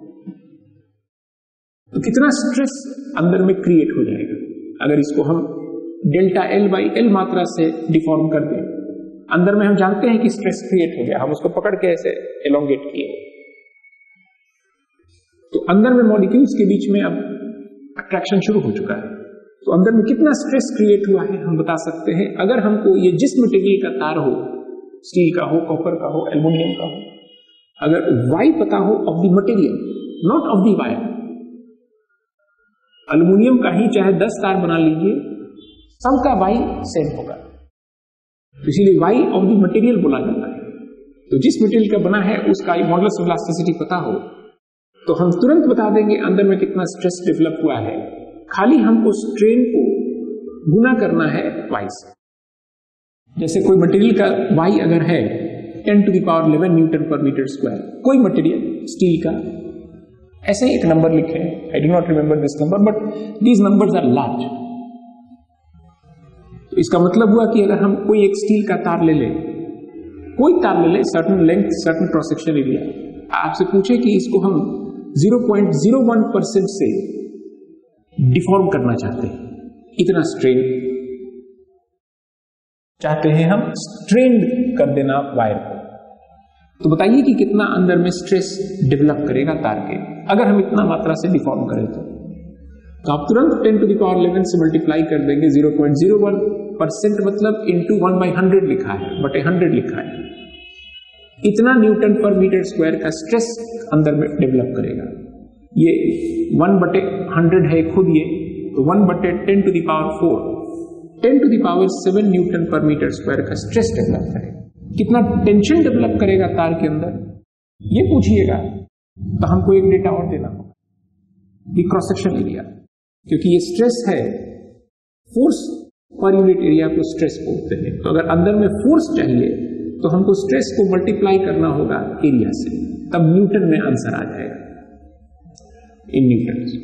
तो कितना स्ट्रेस अंदर में क्रिएट हो जाएगा। अगर इसको हम डेल्टा L बाई L मात्रा से डिफॉर्म कर दें, अंदर में हम जानते हैं कि स्ट्रेस क्रिएट हो गया, हम उसको पकड़ के ऐसे एलोंगेट किए, तो अंदर में मॉलिक्यूल्स के बीच में अब अट्रैक्शन शुरू हो चुका है। तो अंदर में कितना स्ट्रेस क्रिएट हुआ है हम बता सकते हैं अगर हमको ये जिस मटेरियल का तार हो, स्टील का हो, कॉपर का हो, एल्युमिनियम का हो, अगर y पता हो of the material, not of the wire. Aluminium का ही चाहे 10 तार बना लीजिए, सबका y सेम होगा, तो इसीलिए y ऑफ द मटेरियल बोला जाता है। तो जिस मटेरियल का बना है उसका मॉडुलस ऑफ इलास्टिसिटी पता हो तो हम तुरंत बता देंगे अंदर में कितना स्ट्रेस डेवलप हुआ है। खाली हमको स्ट्रेन को गुना करना है y से। जैसे कोई मटेरियल का y अगर है 10 to the power 11 newton per metre square, कोई मटेरियल स्टील का, ऐसे ही एक नंबर लिखे, I do not remember this number but these numbers are large. तो इसका मतलब हुआ कि अगर हम कोई एक स्टील का तार ले लें, कोई तार ले लें, certain length, certain cross section area, आपसे पूछे कि इसको हम 0.01% से डिफॉर्म करना चाहते हैं, इतना स्ट्रेन चाहते हैं हम स्ट्रेन्ड कर देना वायर को, तो बताइए कि कितना अंदर में स्ट्रेस डेवलप करेगा तार के अगर हम इतना मात्रा से डिफॉर्म करें तो आप तुरंत 10 to the power 11 से मल्टीप्लाई कर देंगे। 0.01% मतलब इंटू 1/100 लिखा है, बटे 100 लिखा है, इतना न्यूटन पर मीटर स्क्वायर का स्ट्रेस अंदर में डेवलप करेगा। ये 1/100 है खुद, ये तो 1/10 to the power 4, 10 to the power 7 newton per metre square का स्ट्रेस डेवलप करेगा। कितना टेंशन डेवलप करेगा तार के अंदर ये पूछिएगा तो हमको एक डेटा और देना होगा, ये क्रॉस सेक्शन एरिया, क्योंकि ये स्ट्रेस है, फोर्स पर यूनिट एरिया को स्ट्रेस बोलते हैं। तो अगर अंदर में फोर्स चाहिए तो हमको स्ट्रेस को मल्टीप्लाई करना होगा एरिया से, तब न्यूटन में आंसर आ जाएगा, इन न्यूटन।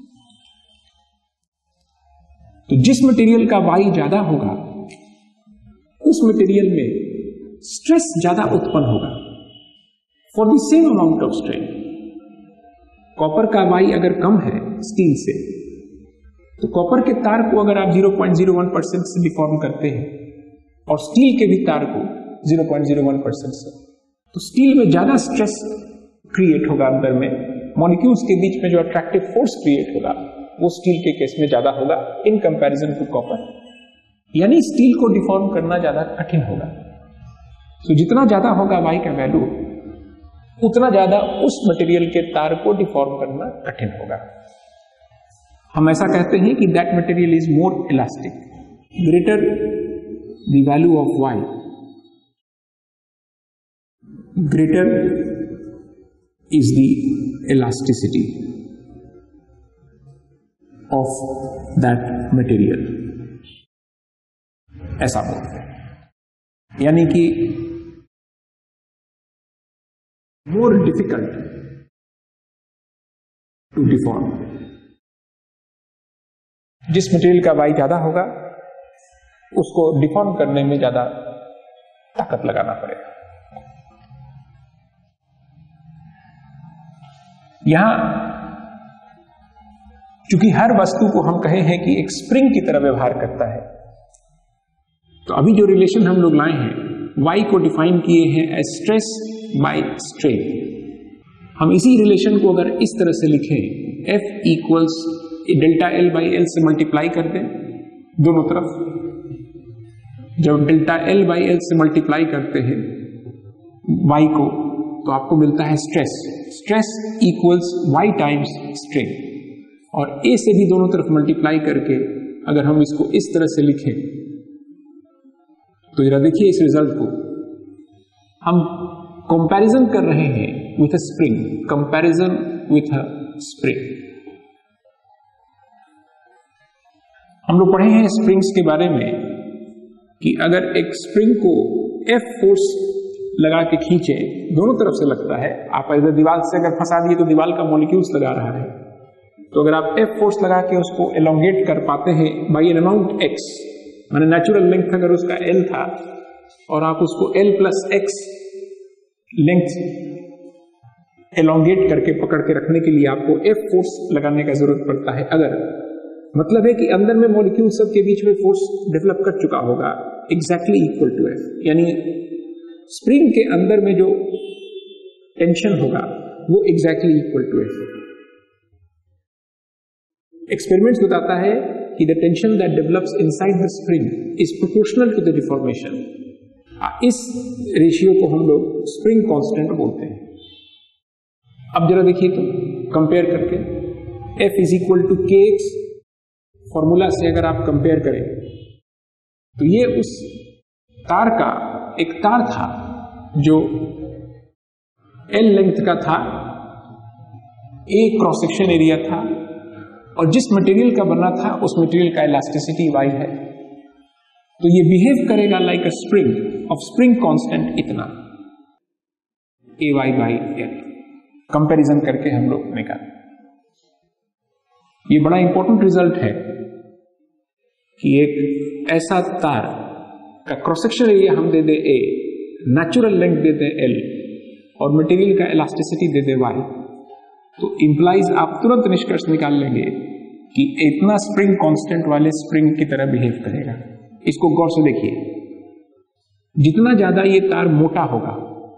तो जिस मटेरियल का वाई ज्यादा होगा उस मटेरियल में स्ट्रेस ज्यादा उत्पन्न होगा for the same amount of strain. Copper का वाई अगर कम है स्टील से, तो कॉपर के तार को अगर आप 0.01% से डिफॉर्म करते हैं और स्टील के भी तार को 0.01% से, तो स्टील में ज्यादा स्ट्रेस क्रिएट होगा अंदर में, मॉलिक्यूल्स के बीच में जो अट्रैक्टिव फोर्स क्रिएट होगा वो स्टील के केस में ज्यादा होगा इन कंपैरिजन टू कॉपर, यानी स्टील को डिफॉर्म करना ज्यादा कठिन होगा। तो जितना ज्यादा होगा वाई का वैल्यू, उतना ज्यादा उस मटेरियल के तार को डिफॉर्म करना कठिन होगा। हम ऐसा कहते हैं कि that material is more elastic, greater the value of Y, greater is the elasticity of that material, ऐसा बोलते हैं। यानी कि मोर डिफिकल्ट टू डिफॉर्म। जिस मटेरियल का वाई ज्यादा होगा उसको डिफॉर्म करने में ज्यादा ताकत लगाना पड़ेगा। यहां चूंकि हर वस्तु को हम कहे हैं कि एक स्प्रिंग की तरह व्यवहार करता है, तो अभी जो रिलेशन हम लोग लाए हैं, y को डिफाइन किए हैं एज स्ट्रेस बाय स्ट्रेन। हम इसी रिलेशन को अगर इस तरह से लिखें, F equals delta L by L से मल्टीप्लाई कर दें दोनों तरफ। जब डेल्टा L बाई L से मल्टीप्लाई करते हैं y को, तो आपको मिलता है stress. Stress equals y times strain, और a से भी दोनों तरफ मल्टीप्लाई करके अगर हम इसको इस तरह से लिखें, तो जरा देखिए इस रिजल्ट को। हम कंपैरिजन कर रहे हैं with a spring, comparison with a spring. हम लोग पढ़े हैं स्प्रिंग्स के बारे में कि अगर एक स्प्रिंग को F फोर्स लगा के खींचे, दोनों तरफ से लगता है, आप इधर दीवार से अगर फंसा दिए तो दीवार का मॉलिक्यूल्स लगा रहा है, तो अगर आप F फोर्स लगा के उसको एलोंगेट कर पाते हैं बाई एन अमाउंट x, माने नेचुरल लेंथ अगर उसका L था और आप उसको L plus x length elongate करके पकड़ के रखने के लिए आपको F फोर्स लगाने का जरूरत पड़ता है। अगर मतलब है कि अंदर में मॉलिक्यूल सब के बीच में फोर्स डेवलप कर चुका होगा एग्जैक्टली इक्वल टू F, यानी स्प्रिंग के अंदर में जो टेंशन होगा वो exactly equal to F। Experiments बताता है कि the tension that develops inside the spring is proportional to the deformation. इस रेशियो को हम लोग स्प्रिंग कांस्टेंट बोलते हैं। अब जरा देखिए तो कंपेयर करके, F is equal to kx formula से अगर आप कंपेयर करें, तो ये उस तार का एक तार था जो L लेंथ का था ए क्रॉस सेक्शन एरिया था और जिस मटेरियल का बना था उस मटेरियल का इलास्टिसिटी y है, तो ये बिहेव करेगा like a spring of spring constant इतना ay बाई एल। कंपैरिजन करके हम लोग निकाल, ये बड़ा इंपॉर्टेंट रिजल्ट है कि एक ऐसा तार का क्रॉस सेक्शन एरिया हम दे दे a, नेचुरल लेंथ दे दे l और मटेरियल का इलास्टिसिटी दे दे y, तो इंप्लाइज आप तुरंत निष्कर्ष निकाल लेंगे कि इतना स्प्रिंग कांस्टेंट वाले स्प्रिंग की तरह बिहेव करेगा। इसको गौर से देखिए, जितना ज्यादा ये तार मोटा होगा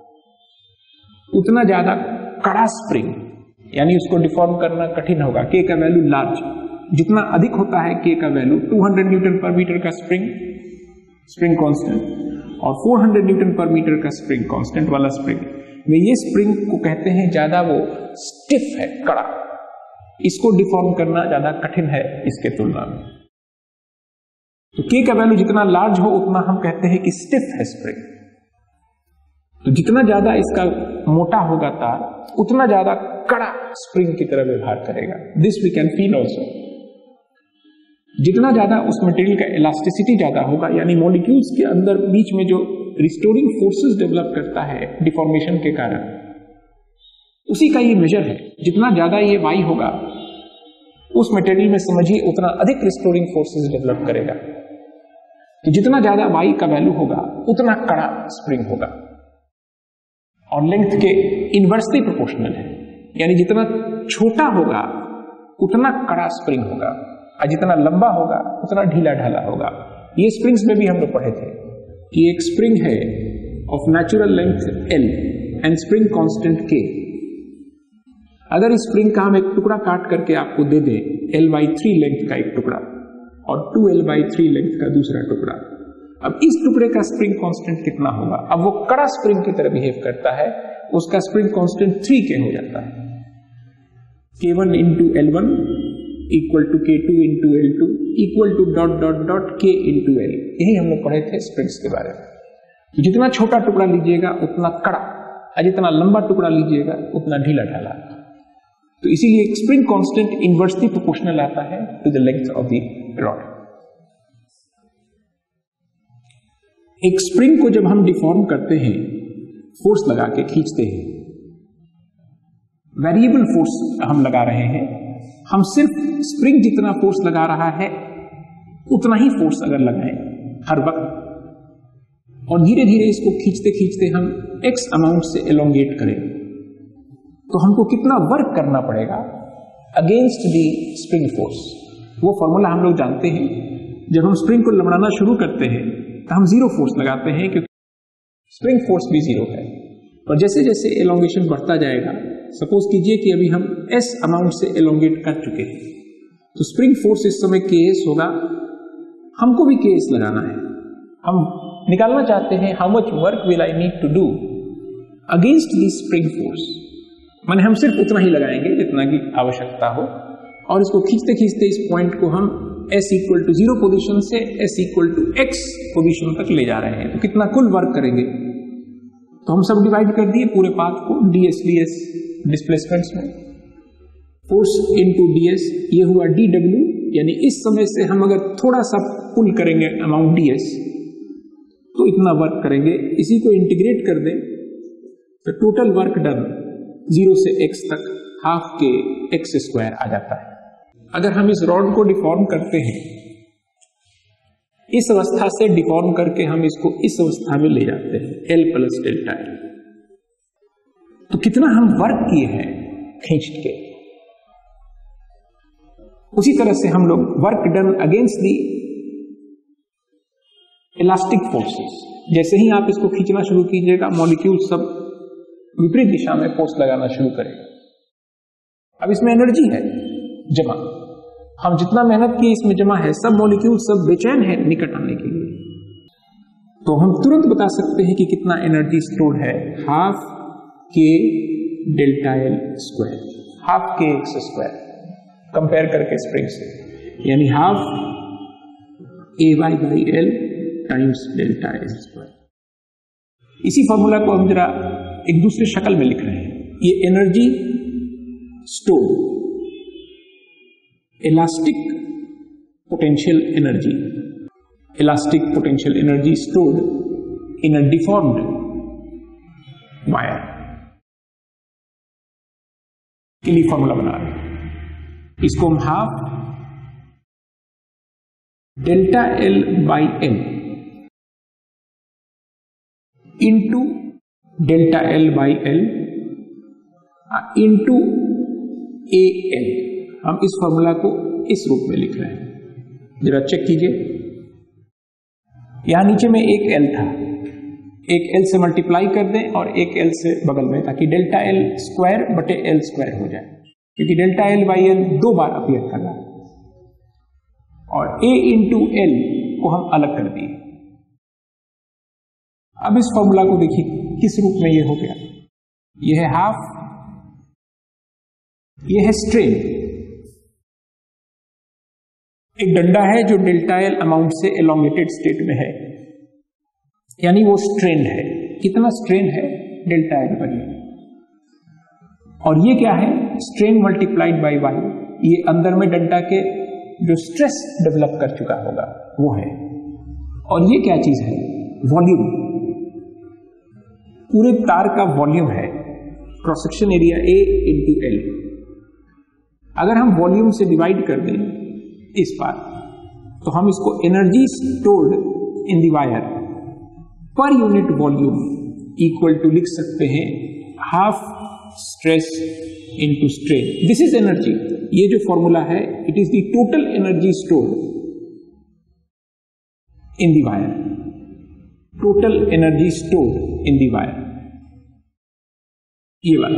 उतना ज्यादा कड़ा स्प्रिंग, यानी उसको डिफॉर्म करना कठिन होगा। के का वैल्यू लार्ज, जितना अधिक होता है के का वैल्यू 200 न्यूटन पर मीटर का स्प्रिंग कांस्टेंट और 400 न्यूटन पर मीटर का स्प्रिंग कांस्टेंट वाला स्प्रिंग में ये स्प्रिंग को कहते हैं ज्यादा वो स्टिफ है, कड़ा, इसको डिफॉर्म करना ज्यादा कठिन है इसके तुलना में। तो के का वैल्यू जितना लार्ज हो उतना हम कहते हैं कि स्टिफ है स्प्रिंग। तो जितना ज्यादा इसका मोटा होगा तार उतना ज्यादा कड़ा स्प्रिंग की तरह व्यवहार करेगा। This we can feel also. जितना ज्यादा उस मटेरियल का इलास्टिसिटी ज्यादा होगा, यानी मॉलिक्यूल्स के अंदर बीच में जो रिस्टोरिंग फोर्सेस डेवलप करता है डिफॉर्मेशन के कारण, उसी का ये मेजर है। जितना ज्यादा ये वाई होगा उस मटेरियल में समझिए उतना अधिक रिस्टोरिंग फोर्सेस डेवलप करेगा। तो जितना ज्यादा वाई का वैल्यू होगा उतना कड़ा स्प्रिंग होगा और लेंथ के इनवर्सली प्रोपोर्शनल है, यानी जितना छोटा होगा उतना कड़ा स्प्रिंग होगा और जितना लंबा होगा उतना ढीला ढाला होगा। ये स्प्रिंग्स में भी हम लोग पढ़े थे कि एक स्प्रिंग है of natural length L and spring constant K। अगर इस स्प्रिंग का हम एक टुकड़ा काट करके आपको दे दें L/3 लेंथ का एक टुकड़ा और 2L/3 लेंथ का दूसरा टुकड़ा, अब इस टुकड़े का स्प्रिंग कांस्टेंट कितना होगा? अब वो कड़ा स्प्रिंग की तरह बिहेव करता है, उसका स्प्रिंग कांस्टेंट 3K हो जाता है। K1 into L1 equal to K2 into L2 equal to dot dot dot K into L। यही हम लोग पढ़े थे स्प्रिंग्स के बारे में। तो जितना छोटा टुकड़ा लीजिएगा उतना कड़ा और जितना लंबा टुकड़ा लीजिएगा उतना ढीला ढाला। तो इसीलिए स्प्रिंग कांस्टेंट इनवर्सली प्रोपोर्शनल आता है to the length of the rod. एक स्प्रिंग को जब हम डिफॉर्म करते हैं, फोर्स लगा के खींचते हैं, वेरिएबल फोर्स हम लगा रहे हैं, हम सिर्फ स्प्रिंग जितना फोर्स लगा रहा है उतना ही फोर्स अगर लगाएं हर वक्त और धीरे धीरे इसको खींचते खींचते हम x अमाउंट से एलोंगेट करें, तो हमको कितना वर्क करना पड़ेगा अगेंस्ट दी स्प्रिंग फोर्स। वो फॉर्मूला हम लोग जानते हैं। जब हम स्प्रिंग को लमड़ाना शुरू करते हैं तो हम जीरो फोर्स लगाते हैं क्योंकि स्प्रिंग फोर्स भी जीरो है, और जैसे जैसे एलोंगेशन बढ़ता जाएगा, सपोज कीजिए कि अभी हम s अमाउंट से एलोंगेट कर चुके हैं, तो स्प्रिंग फोर्स इस समय ks होगा, हमको भी ks लगाना है। हम निकालना चाहते हैं how much work will I need to do against the spring force, माने हम सिर्फ उतना ही लगाएंगे जितना की आवश्यकता हो, और इसको खींचते खींचते इस पॉइंट को हम s इक्वल टू 0 पोजिशन से s equal to x position तक ले जा रहे हैं। तो कितना कुल वर्क करेंगे? तो हम सब डिवाइड कर दिए पूरे पाथ को ds ds डिस्प्लेसमेंट्स में, फोर्स इनटू ds, ये हुआ dw, यानी इस समय से हम अगर थोड़ा सा पुल करेंगे अमाउंट ds तो इतना वर्क करेंगे। इसी को इंटीग्रेट कर दें तो टोटल वर्क डन 0 से x तक हाफ के x स्क्वायर आ जाता है। अगर हम इस रॉड को डिफॉर्म करते हैं, इस अवस्था से डिफॉर्म करके हम इसको इस अवस्था में ले जाते हैं L प्लस डेल्टा L, तो कितना हम वर्क किए हैं खींच के। उसी तरह से हम लोग work done against the elastic forces, जैसे ही आप इसको खींचना शुरू कीजिएगा मॉलिक्यूल सब विपरीत दिशा में फोर्स लगाना शुरू करेगा। अब इसमें एनर्जी है जमा, हम जितना मेहनत की इसमें जमा है, सब मॉलिक्यूल सब बेचैन है निकट आने के लिए, तो हम तुरंत बता सकते हैं कि कितना एनर्जी स्टोर्ड है, हाफ के डेल्टा एल स्क्वायर, हाफ के एक्स स्क्वायर कंपेयर करके स्प्रिंग से, यानी half A Y by L times delta L square. इसी फॉर्मूला को हम जरा एक दूसरे शक्ल में लिख रहे हैं। ये energy stored elastic potential energy stored in a deformed wire के लिए फॉर्मूला बना रहे हैं। इसको हम half delta L by L into delta L by L into A L, हम इस फॉर्मूला को इस रूप में लिख रहे हैं। जरा चेक कीजिए, यहां नीचे में एक एल था, एक एल से मल्टीप्लाई कर दें और एक एल से बगल में, ताकि डेल्टा एल स्क्वायर बटे एल स्क्वायर हो जाए, क्योंकि डेल्टा एल बाई एल 2 बार अपीयर कर रहा है। और ए इंटू एल को हम अलग कर दिए। अब इस फॉर्मूला को देखिए किस रूप में ये हो गया। ये है हाफ, ये है स्ट्रेन। एक डंडा है जो डेल्टा एल अमाउंट से एलोंगेटेड स्टेट में है, यानी वो स्ट्रेन है। कितना स्ट्रेन है? डेल्टा एल पर। और ये क्या है? Strain multiplied by Y. ये अंदर में डंडा के जो स्ट्रेस डेवलप कर चुका होगा वो है। और ये क्या चीज है? वॉल्यूम। पूरे तार का वॉल्यूम है, cross section area A into L. अगर हम वॉल्यूम से डिवाइड कर दें इस बार, तो हम इसको energy stored in the wire per unit volume equal to लिख सकते हैं half stress into strain. This is energy. ये जो फॉर्मूला है, it is the total energy stored in the wire. Total energy stored in the wire, ये वाला।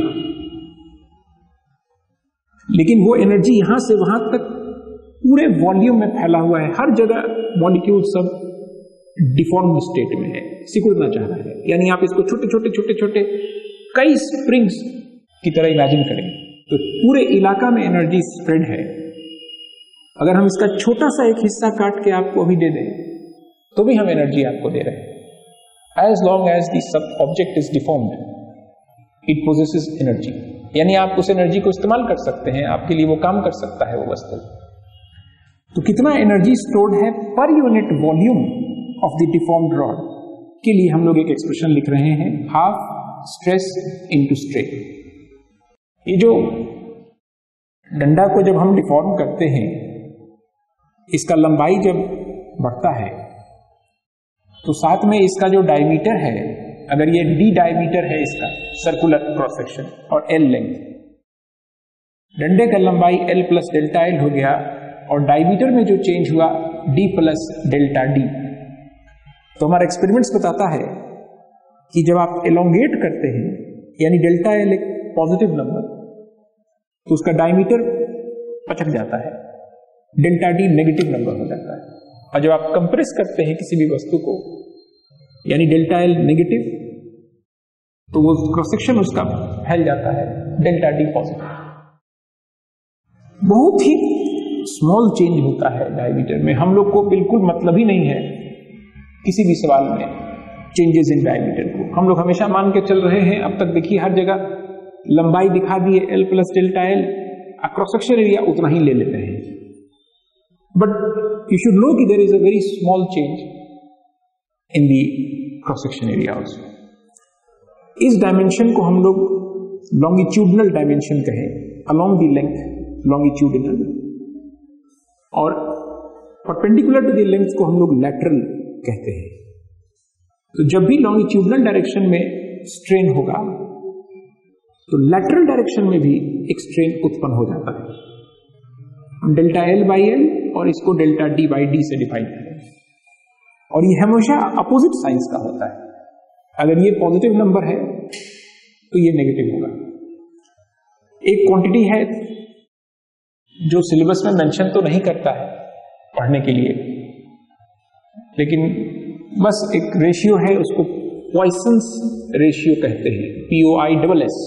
लेकिन वो एनर्जी यहां से वहां तक पूरे वॉल्यूम में फैला हुआ है। हर जगह मॉलिक्यूल सब डिफॉर्म स्टेट में है, सिकुड़ना चाह रहा है। यानी आप इसको छोटे छोटे छोटे छोटे कई स्प्रिंग्स की तरह इमेजिन करें तो पूरे इलाका में एनर्जी स्प्रेड है। अगर हम इसका छोटा सा एक हिस्सा काट के आपको अभी दे दें तो भी हम एनर्जी आपको दे रहे हैं। एज लॉन्ग एज दी सब object is deformed, it possesses energy. यानी आप उस एनर्जी को इस्तेमाल कर सकते हैं, आपके लिए वो काम कर सकता है वो वस्तु। तो कितना एनर्जी स्टोर्ड है per unit volume of the deformed rod के लिए हम लोग एक एक्सप्रेशन लिख रहे हैं, हाफ स्ट्रेस इनटू स्ट्रेन। ये जो डंडा को जब हम डिफॉर्म करते हैं, इसका लंबाई जब बढ़ता है तो साथ में इसका जो डायमीटर है, अगर ये डी डायमीटर है इसका सर्कुलर क्रॉस सेक्शन और एल लेंथ, डंडे का लंबाई एल प्लस डेल्टा एल हो गया और डायमीटर में जो चेंज हुआ डी प्लस डेल्टा डी। तो हमारा एक्सपेरिमेंट्स बताता है कि जब आप एलोंगेट करते हैं, यानी डेल्टा एल एक पॉजिटिव नंबर, तो उसका डायमीटर पचक जाता है, डेल्टा डी नेगेटिव नंबर हो जाता है। और जब आप कंप्रेस करते हैं किसी भी वस्तु को, यानी डेल्टा एल नेगेटिव, तो वो क्रॉस सेक्शन उसका फैल जाता है, डेल्टा डी पॉजिटिव। बहुत ही स्मॉल चेंज होता है डायमीटर में। हम लोग को बिल्कुल मतलब ही नहीं है किसी भी सवाल में चेंजेस इन डायमीटर को। हम लोग हमेशा मान के चल रहे हैं, अब तक देखिए हर जगह लंबाई दिखा दी है L plus delta L, cross section area उतना ही ले लेते हैं। बट यू शुड नो कि there is a very small change in the cross section area also. इस डायमेंशन को हम लोग लॉन्गिट्यूडनल डायमेंशन कहें, अलोंग दी लेंथ लॉन्गिट्यूडनल, और परपेंडिकुलर टू दी लेंथ को हम लोग लैटरल कहते हैं। तो जब भी लॉन्गिट्यूडनल डायरेक्शन में स्ट्रेन होगा तो लैटरल डायरेक्शन में भी एक स्ट्रेन उत्पन्न हो जाता है। हम डेल्टा एल बाई एल और इसको डेल्टा डी बाई डी से डिफाइन करें, और ये हमेशा अपोजिट साइंस का होता है। अगर ये पॉजिटिव नंबर है तो ये नेगेटिव होगा। एक क्वांटिटी है जो सिलेबस में मेंशन तो नहीं करता है पढ़ने के लिए, लेकिन बस एक रेशियो है, उसको पॉइसन्स रेशियो कहते हैं, POISS,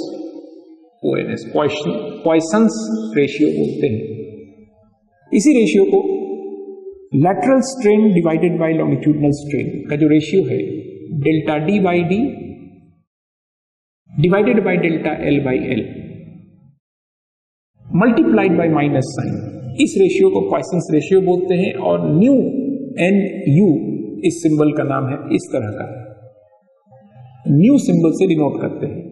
पॉइसन्स रेशियो बोलते हैं। इसी रेशियो को lateral strain divided by longitudinal strain का जो रेशियो है, delta D by D divided by delta L by L, multiplied by minus sign, इस रेशियो को पॉइसंस रेशियो बोलते हैं और न्यू NU इस सिंबल का नाम है, इस तरह का न्यू सिंबल से डिनोट करते हैं।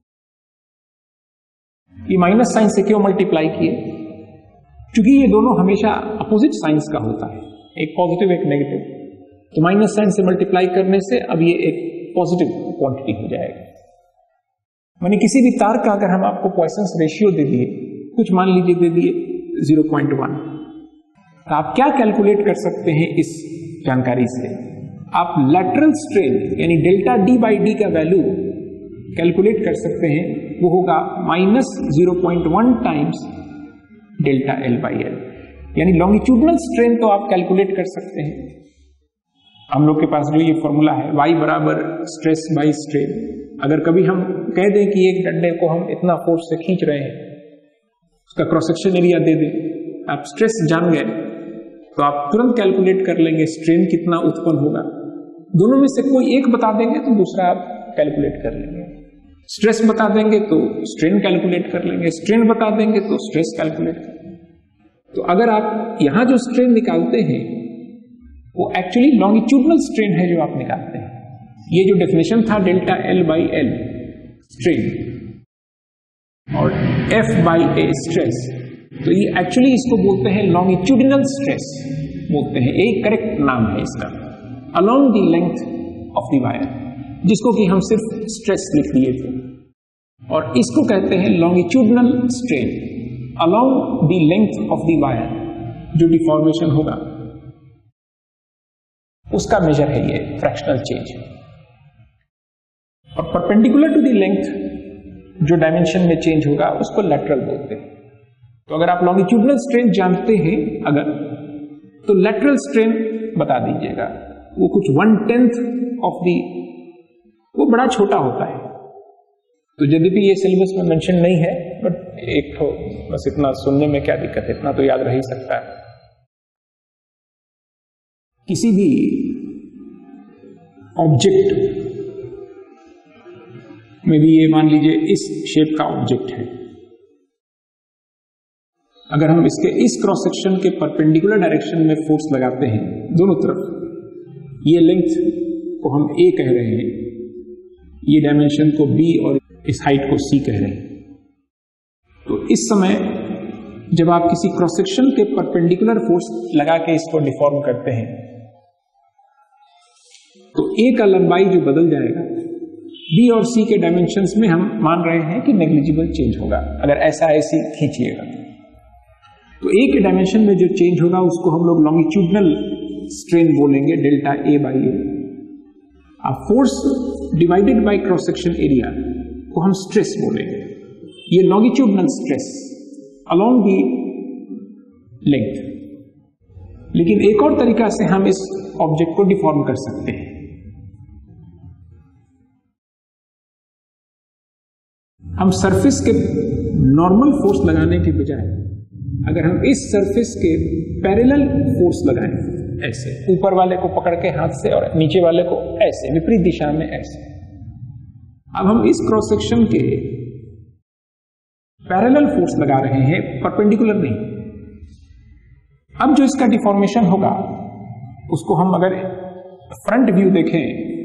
ये माइनस साइन से क्यों मल्टीप्लाई किए? क्योंकि ये दोनों हमेशा अपोजिट साइंस का होता है, एक पॉजिटिव एक नेगेटिव, तो माइनस साइन से मल्टीप्लाई करने से अब ये एक पॉजिटिव क्वांटिटी हो जाएगा। माने किसी भी तार का अगर हम आपको पॉइसंस रेशियो दे दिए, कुछ मान लीजिए दे दिए 0.1, तो आप क्या कैलकुलेट कर सकते हैं इस जानकारी से? आप लैटरल स्ट्रेन यानी डेल्टा D बाई डी का वैल्यू कैलकुलेट कर सकते हैं, वो होगा -0.1 times delta L by L। यानी लॉन्गिट्यूडनल स्ट्रेन तो आप कैलकुलेट कर सकते हैं। हम लोग के पास जो ये फॉर्मूला है y बराबर स्ट्रेस बाई स्ट्रेन, अगर कभी हम कह दें कि एक डंडे को हम इतना फोर्स से खींच रहे हैं, उसका क्रॉस सेक्शन एरिया दे दें, आप स्ट्रेस जान गए तो आप तुरंत कैलकुलेट कर लेंगे स्ट्रेन कितना उत्पन्न होगा। दोनों में से कोई एक बता देंगे तो दूसरा आप कैलकुलेट कर लेंगे। स्ट्रेस बता देंगे तो स्ट्रेन कैलकुलेट कर लेंगे, स्ट्रेन बता देंगे तो स्ट्रेस कैलकुलेट कर लेंगे। तो अगर आप यहां जो स्ट्रेन निकालते हैं वो एक्चुअली लॉन्गिट्यूडनल स्ट्रेन है जो आप निकालते हैं। ये जो डेफिनेशन था delta L by L strain और F बाई A स्ट्रेस, तो ये एक्चुअली इसको बोलते हैं लॉन्गिट्यूडिनल स्ट्रेस बोलते हैं, एक करेक्ट नाम है इसका, along the length of the wire, जिसको कि हम सिर्फ स्ट्रेस लिख दिए थे, और इसको कहते हैं longitudinal strain along the length of the wire. जो डिफॉर्मेशन होगा उसका मेजर है ये फ्रैक्शनल चेंज। और परपेंडिकुलर टू द लेंथ जो डायमेंशन में चेंज होगा उसको लैटरल बोलते हैं। तो अगर आप लॉन्गिट्यूडनल स्ट्रेन जानते हैं अगर, तो लैटरल स्ट्रेन बता दीजिएगा, वो कुछ 1/10 ऑफ दी, वो बड़ा छोटा होता है। तो यद्यपि ये सिलेबस में मेंशन नहीं है, बट एक तो बस इतना सुनने में क्या दिक्कत है, इतना तो याद रह ही सकता है। किसी भी ऑब्जेक्ट में भी ये मान लीजिए इस शेप का ऑब्जेक्ट है, अगर हम इसके इस क्रॉस सेक्शन के परपेंडिकुलर डायरेक्शन में फोर्स लगाते हैं दोनों तरफ, ये लेंथ को हम A कह रहे हैं, ये डायमेंशन को B और इस हाइट को C कह रहे हैं, तो इस समय जब आप किसी क्रॉस सेक्शन के परपेंडिकुलर फोर्स लगा के इसको डिफॉर्म करते हैं, तो A का लंबाई जो बदल जाएगा, B और C के डायमेंशंस में हम मान रहे हैं कि नेग्लिजिबल चेंज होगा अगर ऐसा ऐसी खींचिएगा। तो A के डायमेंशन में जो चेंज होगा उसको हम लोग लॉन्गिट्यूडनल स्ट्रेन बोलेंगे, डेल्टा A बाई A। अब force divided by cross section area को हम स्ट्रेस बोलेंगे। ये longitudinal stress along the length. लेकिन एक और तरीका से हम इस ऑब्जेक्ट को डिफॉर्म कर सकते हैं। हम सरफेस के नॉर्मल फोर्स लगाने के बजाय अगर हम इस सरफेस के पैरेलल फोर्स लगाएं, ऐसे ऊपर वाले को पकड़ के हाथ से और नीचे वाले को ऐसे विपरीत दिशा में ऐसे, अब हम इस क्रॉस सेक्शन के पैरेलल फोर्स लगा रहे हैं, परपेंडिकुलर नहीं। अब जो इसका डिफॉर्मेशन होगा उसको हम अगर फ्रंट व्यू देखें,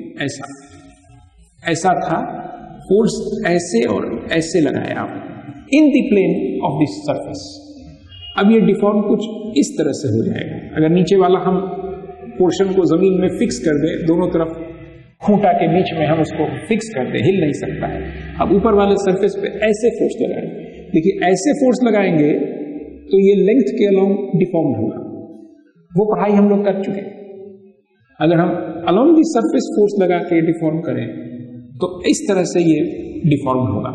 ऐसा था, फोर्स ऐसे और ऐसे लगाया आप in the plane of this surface. अब ये डिफॉर्म कुछ इस तरह से हो जाएगा। अगर नीचे वाला हम पोर्शन को जमीन में फिक्स कर दें, दोनों तरफ खूंटा के बीच में हम उसको फिक्स कर दें, हिल नहीं सकता है। अब ऊपर वाले सरफेस पे ऐसे फोर्स लगाएंगे, देखिए ऐसे फोर्स लगाएंगे तो ये लेंथ के अलोंग डिफॉर्म होगा। वो पढ़ाई हम लोग कर चुके। अगर हम अलोंग दी सरफेस फोर्स लगा के डिफॉर्म करें तो इस तरह से ये डिफॉर्म होगा।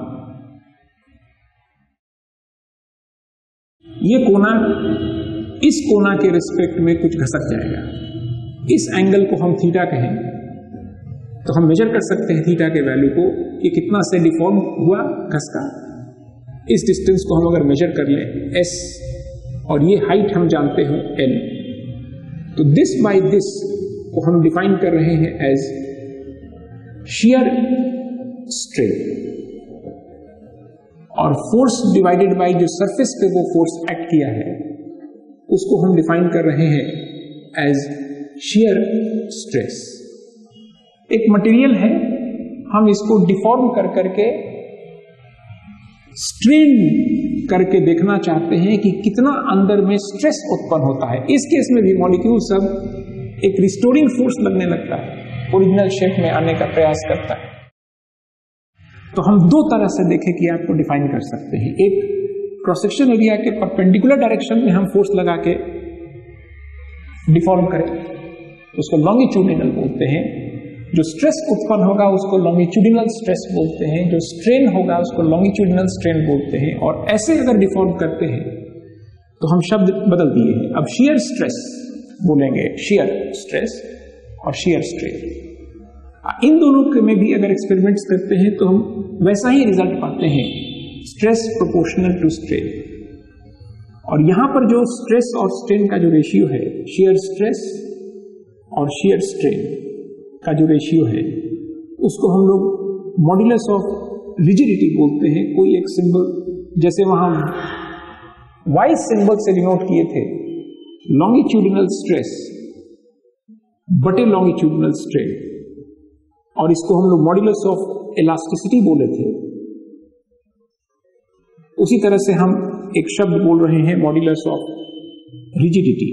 ये कोना इस कोना के रिस्पेक्ट में कुछ घसक जाएगा। इस एंगल को हम थीटा कहें तो हम मेजर कर सकते हैं थीटा के वैल्यू को, ये कितना से डिफॉर्म हुआ, घसका। इस डिस्टेंस को हम अगर मेजर कर लें s, और ये हाइट हम जानते हो l, तो दिस बाय दिस को हम डिफाइन कर रहे हैं एज शियर स्ट्रेन। और फोर्स डिवाइडेड बाय जो सरफेस पे वो फोर्स एक्ट किया है उसको हम डिफाइन कर रहे हैं एज शियर स्ट्रेस। एक मटेरियल है, हम इसको डिफॉर्म कर करके स्ट्रेन करके देखना चाहते हैं कि कितना अंदर में स्ट्रेस उत्पन्न होता है। इस केस में भी मॉलिक्यूल सब एक रिस्टोरिंग फोर्स लगने लगता है, ओरिजिनल शेप में आने का प्रयास करता है। तो हम दो तरह से देखें कि आपको डिफाइन कर सकते हैं। एक, क्रॉस सेक्शन एरिया के परपेंडिकुलर डायरेक्शन में हम फोर्स लगा के डिफॉर्म करें, उसको लॉन्गिट्यूडिनल बोलते हैं। जो स्ट्रेस उत्पन्न होगा उसको लॉन्गिट्यूडिनल स्ट्रेस बोलते हैं, जो स्ट्रेन होगा उसको लॉन्गिट्यूडिनल स्ट्रेन बोलते हैं। और ऐसे अगर डिफॉर्म करते हैं तो हम शब्द बदल दिए हैं, अब शियर स्ट्रेस बोलेंगे, शियर स्ट्रेस और शियर स्ट्रेन। इन दोनों के में भी अगर एक्सपेरिमेंट्स करते हैं तो हम वैसा ही रिजल्ट पाते हैं, स्ट्रेस प्रोपोर्शनल टू स्ट्रेन। और यहां पर जो स्ट्रेस और स्ट्रेन का जो रेशियो है, शियर स्ट्रेस और शियर स्ट्रेन का जो रेशियो है उसको हम लोग मॉड्यूलस ऑफ रिजिडिटी बोलते हैं। कोई एक सिंबल, जैसे वहां वाई सिंबल से डिनोट किए थे लॉन्गिट्यूडिनल स्ट्रेस बटे लॉन्गिट्यूडिनल स्ट्रेन, और इसको हम लोग मॉड्यूलस ऑफ इलास्टिसिटी बोले थे। उसी तरह से हम एक शब्द बोल रहे हैं मॉड्यूलस ऑफ रिजिडिटी।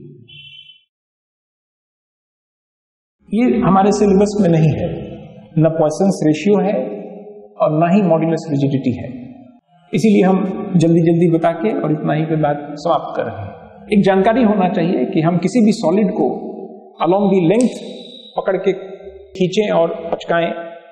ये हमारे सिलेबस में नहीं है, न पॉइसन्स रेशियो है और ना ही मॉड्यूलस रिजिडिटी है, इसीलिए हम जल्दी जल्दी बता के और इतना ही पे बात समाप्त कर रहे हैं। एक जानकारी होना चाहिए कि हम किसी भी सॉलिड को अलोंग दी लेंथ पकड़ के खींचें और पचकाएं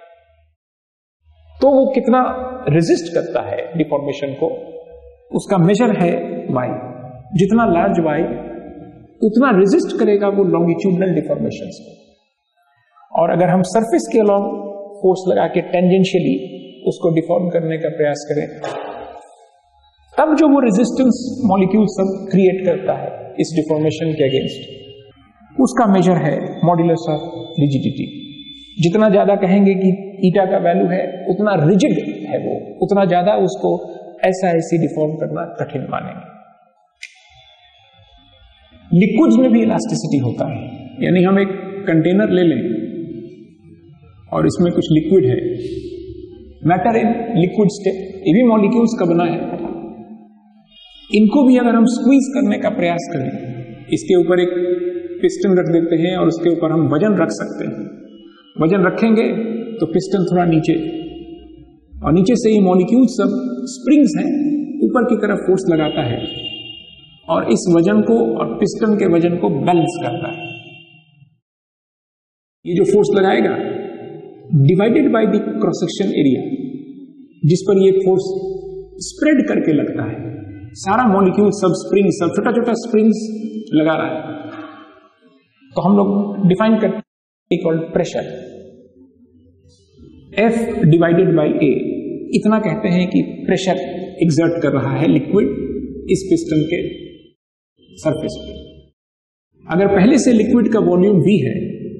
तो वो कितना रेजिस्ट करता है डिफॉर्मेशन को, उसका मेजर है y। जितना लार्ज y उतना रेजिस्ट करेगा वो लॉन्गिट्यूडिनल डिफॉर्मेशंस को। और अगर हम सरफेस के अलोंग फोर्स लगा के टेंजेंशियली उसको डिफॉर्म करने का प्रयास करें तब जो वो रेजिस्टेंस मॉलिक्यूल सब क्रिएट करता है इस डिफॉर्मेशन के अगेंस्ट, उसका मेजर है मॉड्यूलस ऑफ रिजिडिटी। जितना ज्यादा कहेंगे कि ईटा का वैल्यू है उतना रिजिड है वो, उतना ज्यादा उसको ऐसा डिफॉर्म करना कठिन मानेंगे। लिक्विड्स में भी इलास्टिसिटी होता है, यानी हम एक कंटेनर ले लें और इसमें कुछ लिक्विड है, मैटर इन लिक्विड स्टेट, ये भी मॉलिक्यूल्स का बना है। इनको भी अगर हम स्क्वीज करने का प्रयास करें, इसके ऊपर एक पिस्टन रख देते हैं और उसके ऊपर हम वजन रख सकते हैं। वजन रखेंगे तो पिस्टन थोड़ा नीचे, और नीचे से ये मॉलिक्यूल सब स्प्रिंग्स हैं, ऊपर की तरफ फोर्स लगाता है और इस वजन को और पिस्टन के वजन को बैलेंस करता है। ये जो फोर्स लगाएगा divided by the cross section area जिस पर ये फोर्स स्प्रेड करके लगता है, सारा मॉलिक्यूल सब स्प्रिंग, सब छोटा छोटा स्प्रिंग्स लगा रहा है, तो हम लोग डिफाइन करते हैं equal pressure F divided by A। इतना कहते हैं कि प्रेशर एक्सर्ट कर रहा है लिक्विड इस पिस्टन के सरफेस पे। अगर पहले से लिक्विड का वॉल्यूम V है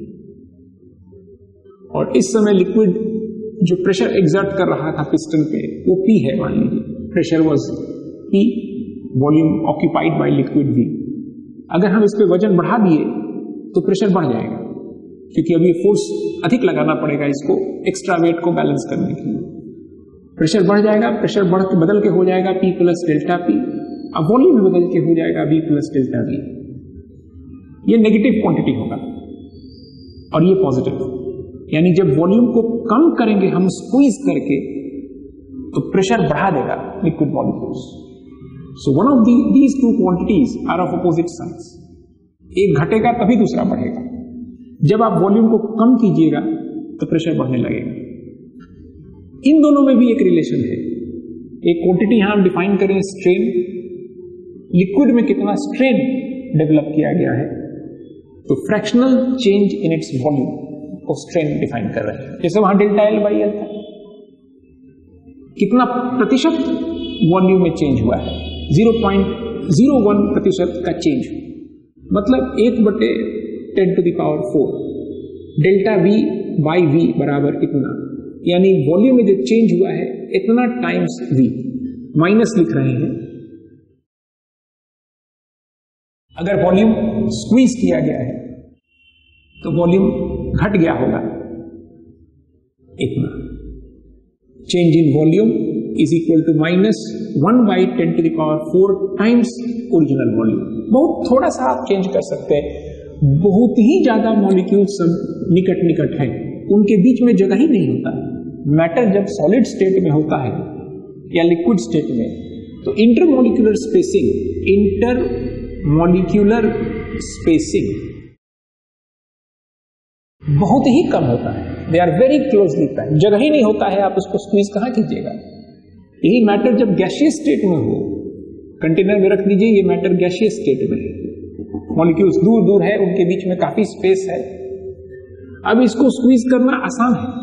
और इस समय लिक्विड जो प्रेशर एक्सर्ट कर रहा था पिस्टन पे वो P है, मान लीजिए pressure was P, volume occupied by liquid V। अगर हम इस पे वजन बढ़ा दिए तो प्रेशर बढ़ जाएगा, क्योंकि अभी फोर्स अधिक लगाना पड़ेगा इसको एक्स्ट्रा वेट को बैलेंस करने के लिए। प्रेशर बढ़ जाएगा, प्रेशर बढ़ के बदल के हो जाएगा P प्लस डेल्टा P, अब वॉल्यूम भी बदल के हो जाएगा V प्लस डेल्टा V। ये नेगेटिव क्वांटिटी होगा और ये पॉजिटिव, यानी जब वॉल्यूम को कम करेंगे हम स्क्वीज करके तो प्रेशर बढ़ा देगा liquid molecules. So one of these two quantities are of opposite sides. एक घटेगा तभी दूसरा बढ़ेगा। जब आप वॉल्यूम को कम कीजिएगा तो प्रेशर बढ़ने लगेगा। इन दोनों में भी एक रिलेशन है। एक क्वांटिटी यहां हम डिफाइन करें स्ट्रेन, लिक्विड में कितना स्ट्रेन डेवलप किया गया है, तो fractional change in its volume को स्ट्रेन डिफाइन कर रहे हैं। जैसे वहां डेल्टा L बाई L था, कितना प्रतिशत वॉल्यूम में चेंज हुआ है, 0.01% का चेंज, मतलब 1/10⁴ डेल्टा V बाई V बराबर इतना, यानी वॉल्यूम में जो चेंज हुआ है इतना टाइम्स v, माइनस लिख रहे हैं। अगर वॉल्यूम स्क्वीज किया गया है तो वॉल्यूम घट गया होगा इतना। Change in volume is equal to -1/10⁴ times original volume. बहुत थोड़ा सा आप चेंज कर सकते हैं, बहुत ही ज्यादा मॉलिक्यूल सब निकट निकट है, उनके बीच में जगह ही नहीं होता है। मैटर जब सॉलिड स्टेट में होता है या लिक्विड स्टेट में तो इंटरमॉलिक्यूलर स्पेसिंग बहुत ही कम होता है। They are very closely packed, जगह ही नहीं होता है, आप उसको स्क्वीज कहां कीजिएगा। यही मैटर जब गैसियस स्टेट में हो, कंटेनर में रख दीजिए, ये मैटर गैसियस स्टेट में है, मॉलिक्यूल्स दूर दूर है, उनके बीच में काफी स्पेस है, अब इसको स्क्वीज करना आसान है।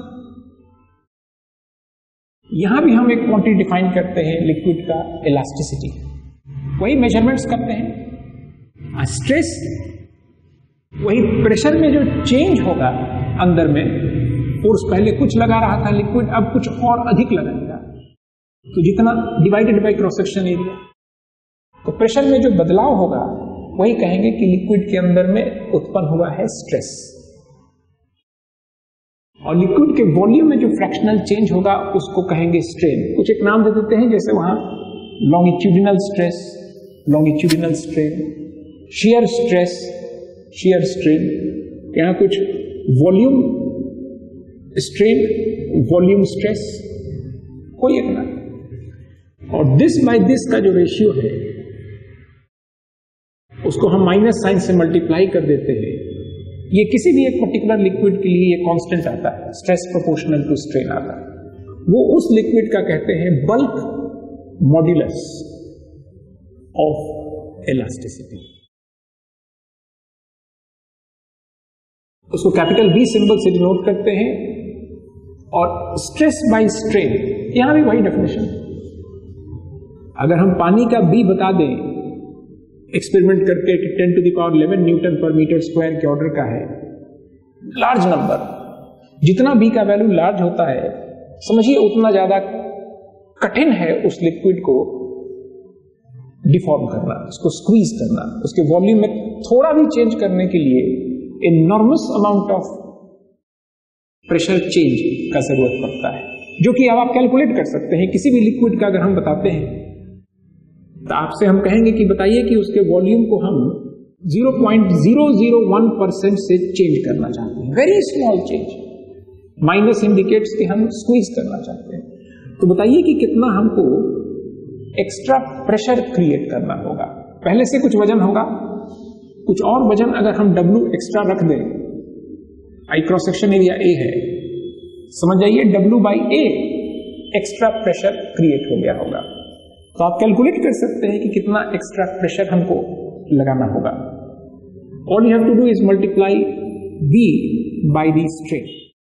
यहां भी हम एक क्वांटिटी डिफाइन करते हैं लिक्विड का, इलास्टिसिटी। वही मेजरमेंट्स करते हैं, स्ट्रेस, वही प्रेशर में जो चेंज होगा अंदर में, फोर्स पहले कुछ लगा रहा था लिक्विड, अब कुछ और अधिक लगाएगा, तो जितना divided by cross section area, तो प्रेशर में जो बदलाव होगा वही कहेंगे कि लिक्विड के अंदर में उत्पन्न हुआ है स्ट्रेस। और लिक्विड के वॉल्यूम में जो फ्रैक्शनल चेंज होगा उसको कहेंगे स्ट्रेन। कुछ एक नाम दे देते हैं, जैसे वहां longitudinal stress, longitudinal strain, shear stress, shear strain, यहां कुछ वॉल्यूम स्ट्रेन, वॉल्यूम स्ट्रेस, कोई एक नाम। और दिस बाय दिस का जो रेशियो है उसको हम माइनस साइन से मल्टीप्लाई कर देते हैं। ये किसी भी एक पर्टिकुलर लिक्विड के लिए ये कांस्टेंट आता है, स्ट्रेस प्रोपोर्शनल टू स्ट्रेन आता है। वो उस लिक्विड का कहते हैं बल्क मॉड्यूलस ऑफ इलास्टिसिटी। उसको कैपिटल बी सिंबल से डिनोट करते हैं। और स्ट्रेस बाय स्ट्रेन, यहां भी वही डेफिनेशन। अगर हम पानी का बी बता दें एक्सपेरिमेंट करके कि 10⁻11 न्यूटन पर मीटर स्क्वायर के ऑर्डर का है, लार्ज नंबर, जितना बी का वैल्यू लार्ज होता है समझिए उतना ज्यादा कठिन है उस लिक्विड को डिफॉर्म करना, उसको स्क्वीज करना, उसके वॉल्यूम में थोड़ा भी चेंज करने के लिए enormous amount of pressure change का जरूरत पड़ता है, जो कि अब आप कैलकुलेट कर सकते हैं। किसी भी लिक्विड का अगर हम बताते हैं तो आपसे हम कहेंगे कि बताइए कि उसके वॉल्यूम को हम 0.001% से चेंज करना चाहते हैं, very small change, minus indicates कि हम स्क्वीज करना चाहते हैं, तो बताइए कि कितना हमको एक्स्ट्रा प्रेशर क्रिएट करना होगा। पहले से कुछ वजन होगा, कुछ और वजन अगर हम W एक्स्ट्रा रख दें, आई क्रॉस सेक्शन एरिया A है, समझ जाइए W/A एक्स्ट्रा प्रेशर क्रिएट हो गया होगा। तो आप कैलकुलेट कर सकते हैं कि कितना एक्स्ट्रा प्रेशर हमको लगाना होगा। All you have to do is multiply V by the strain.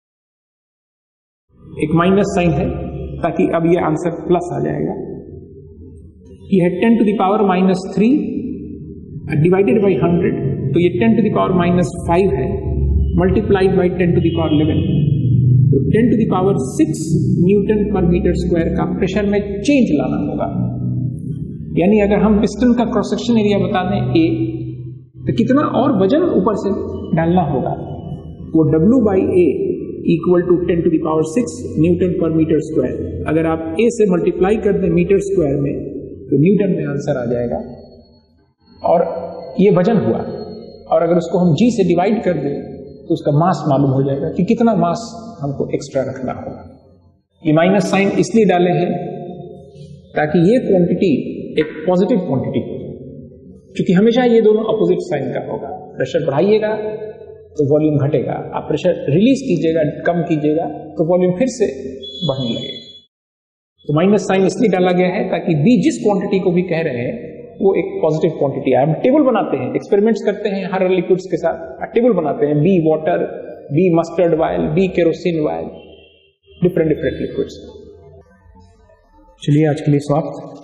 एक माइनस साइन है ताकि अब ये आंसर प्लस आ जाएगा। ये है 10⁻³ डिवाइडेड बाई 100, तो ये 10⁻⁵ है, मल्टीप्लाइड बाई 10⁻11, तो 10⁶ न्यूटन पर मीटर स्क्वायर का प्रेशर में चेंज लाना होगा। यानी अगर हम पिस्टन का क्रॉस सेक्शन एरिया बता दें A, तो कितना और वजन ऊपर से डालना होगा, वो W/A equal to 10⁶ newton per metre square. अगर आप A से मल्टीप्लाई कर दें मीटर स्क्वायर में तो न्यूटन में आंसर आ जाएगा, और ये वजन हुआ। और अगर उसको हम G से डिवाइड कर दें तो उसका मास मालूम हो जाएगा कि कितना मास हमको एक्स्ट्रा रखना होगा। ये माइनस साइन इसलिए डाले हैं ताकि ये क्वांटिटी एक पॉजिटिव क्वांटिटी हो, क्योंकि हमेशा ये दोनों अपोजिट साइन का होगा। प्रेशर बढ़ाइएगा तो वॉल्यूम घटेगा, आप प्रेशर रिलीज कीजिएगा, कम कीजिएगा तो वॉल्यूम फिर से बढ़ने लगेगा। तो माइनस साइन इसलिए डाला गया है ताकि B जिस क्वांटिटी को भी कह रहे हैं वो एक पॉजिटिव क्वांटिटी है। हम टेबल बनाते हैं, एक्सपेरिमेंट्स करते हैं हर लिक्विड्स के साथ, टेबल बनाते हैं, B water, B mustard oil, B kerosene oil, different liquids. चलिए आज के लिए समाप्त।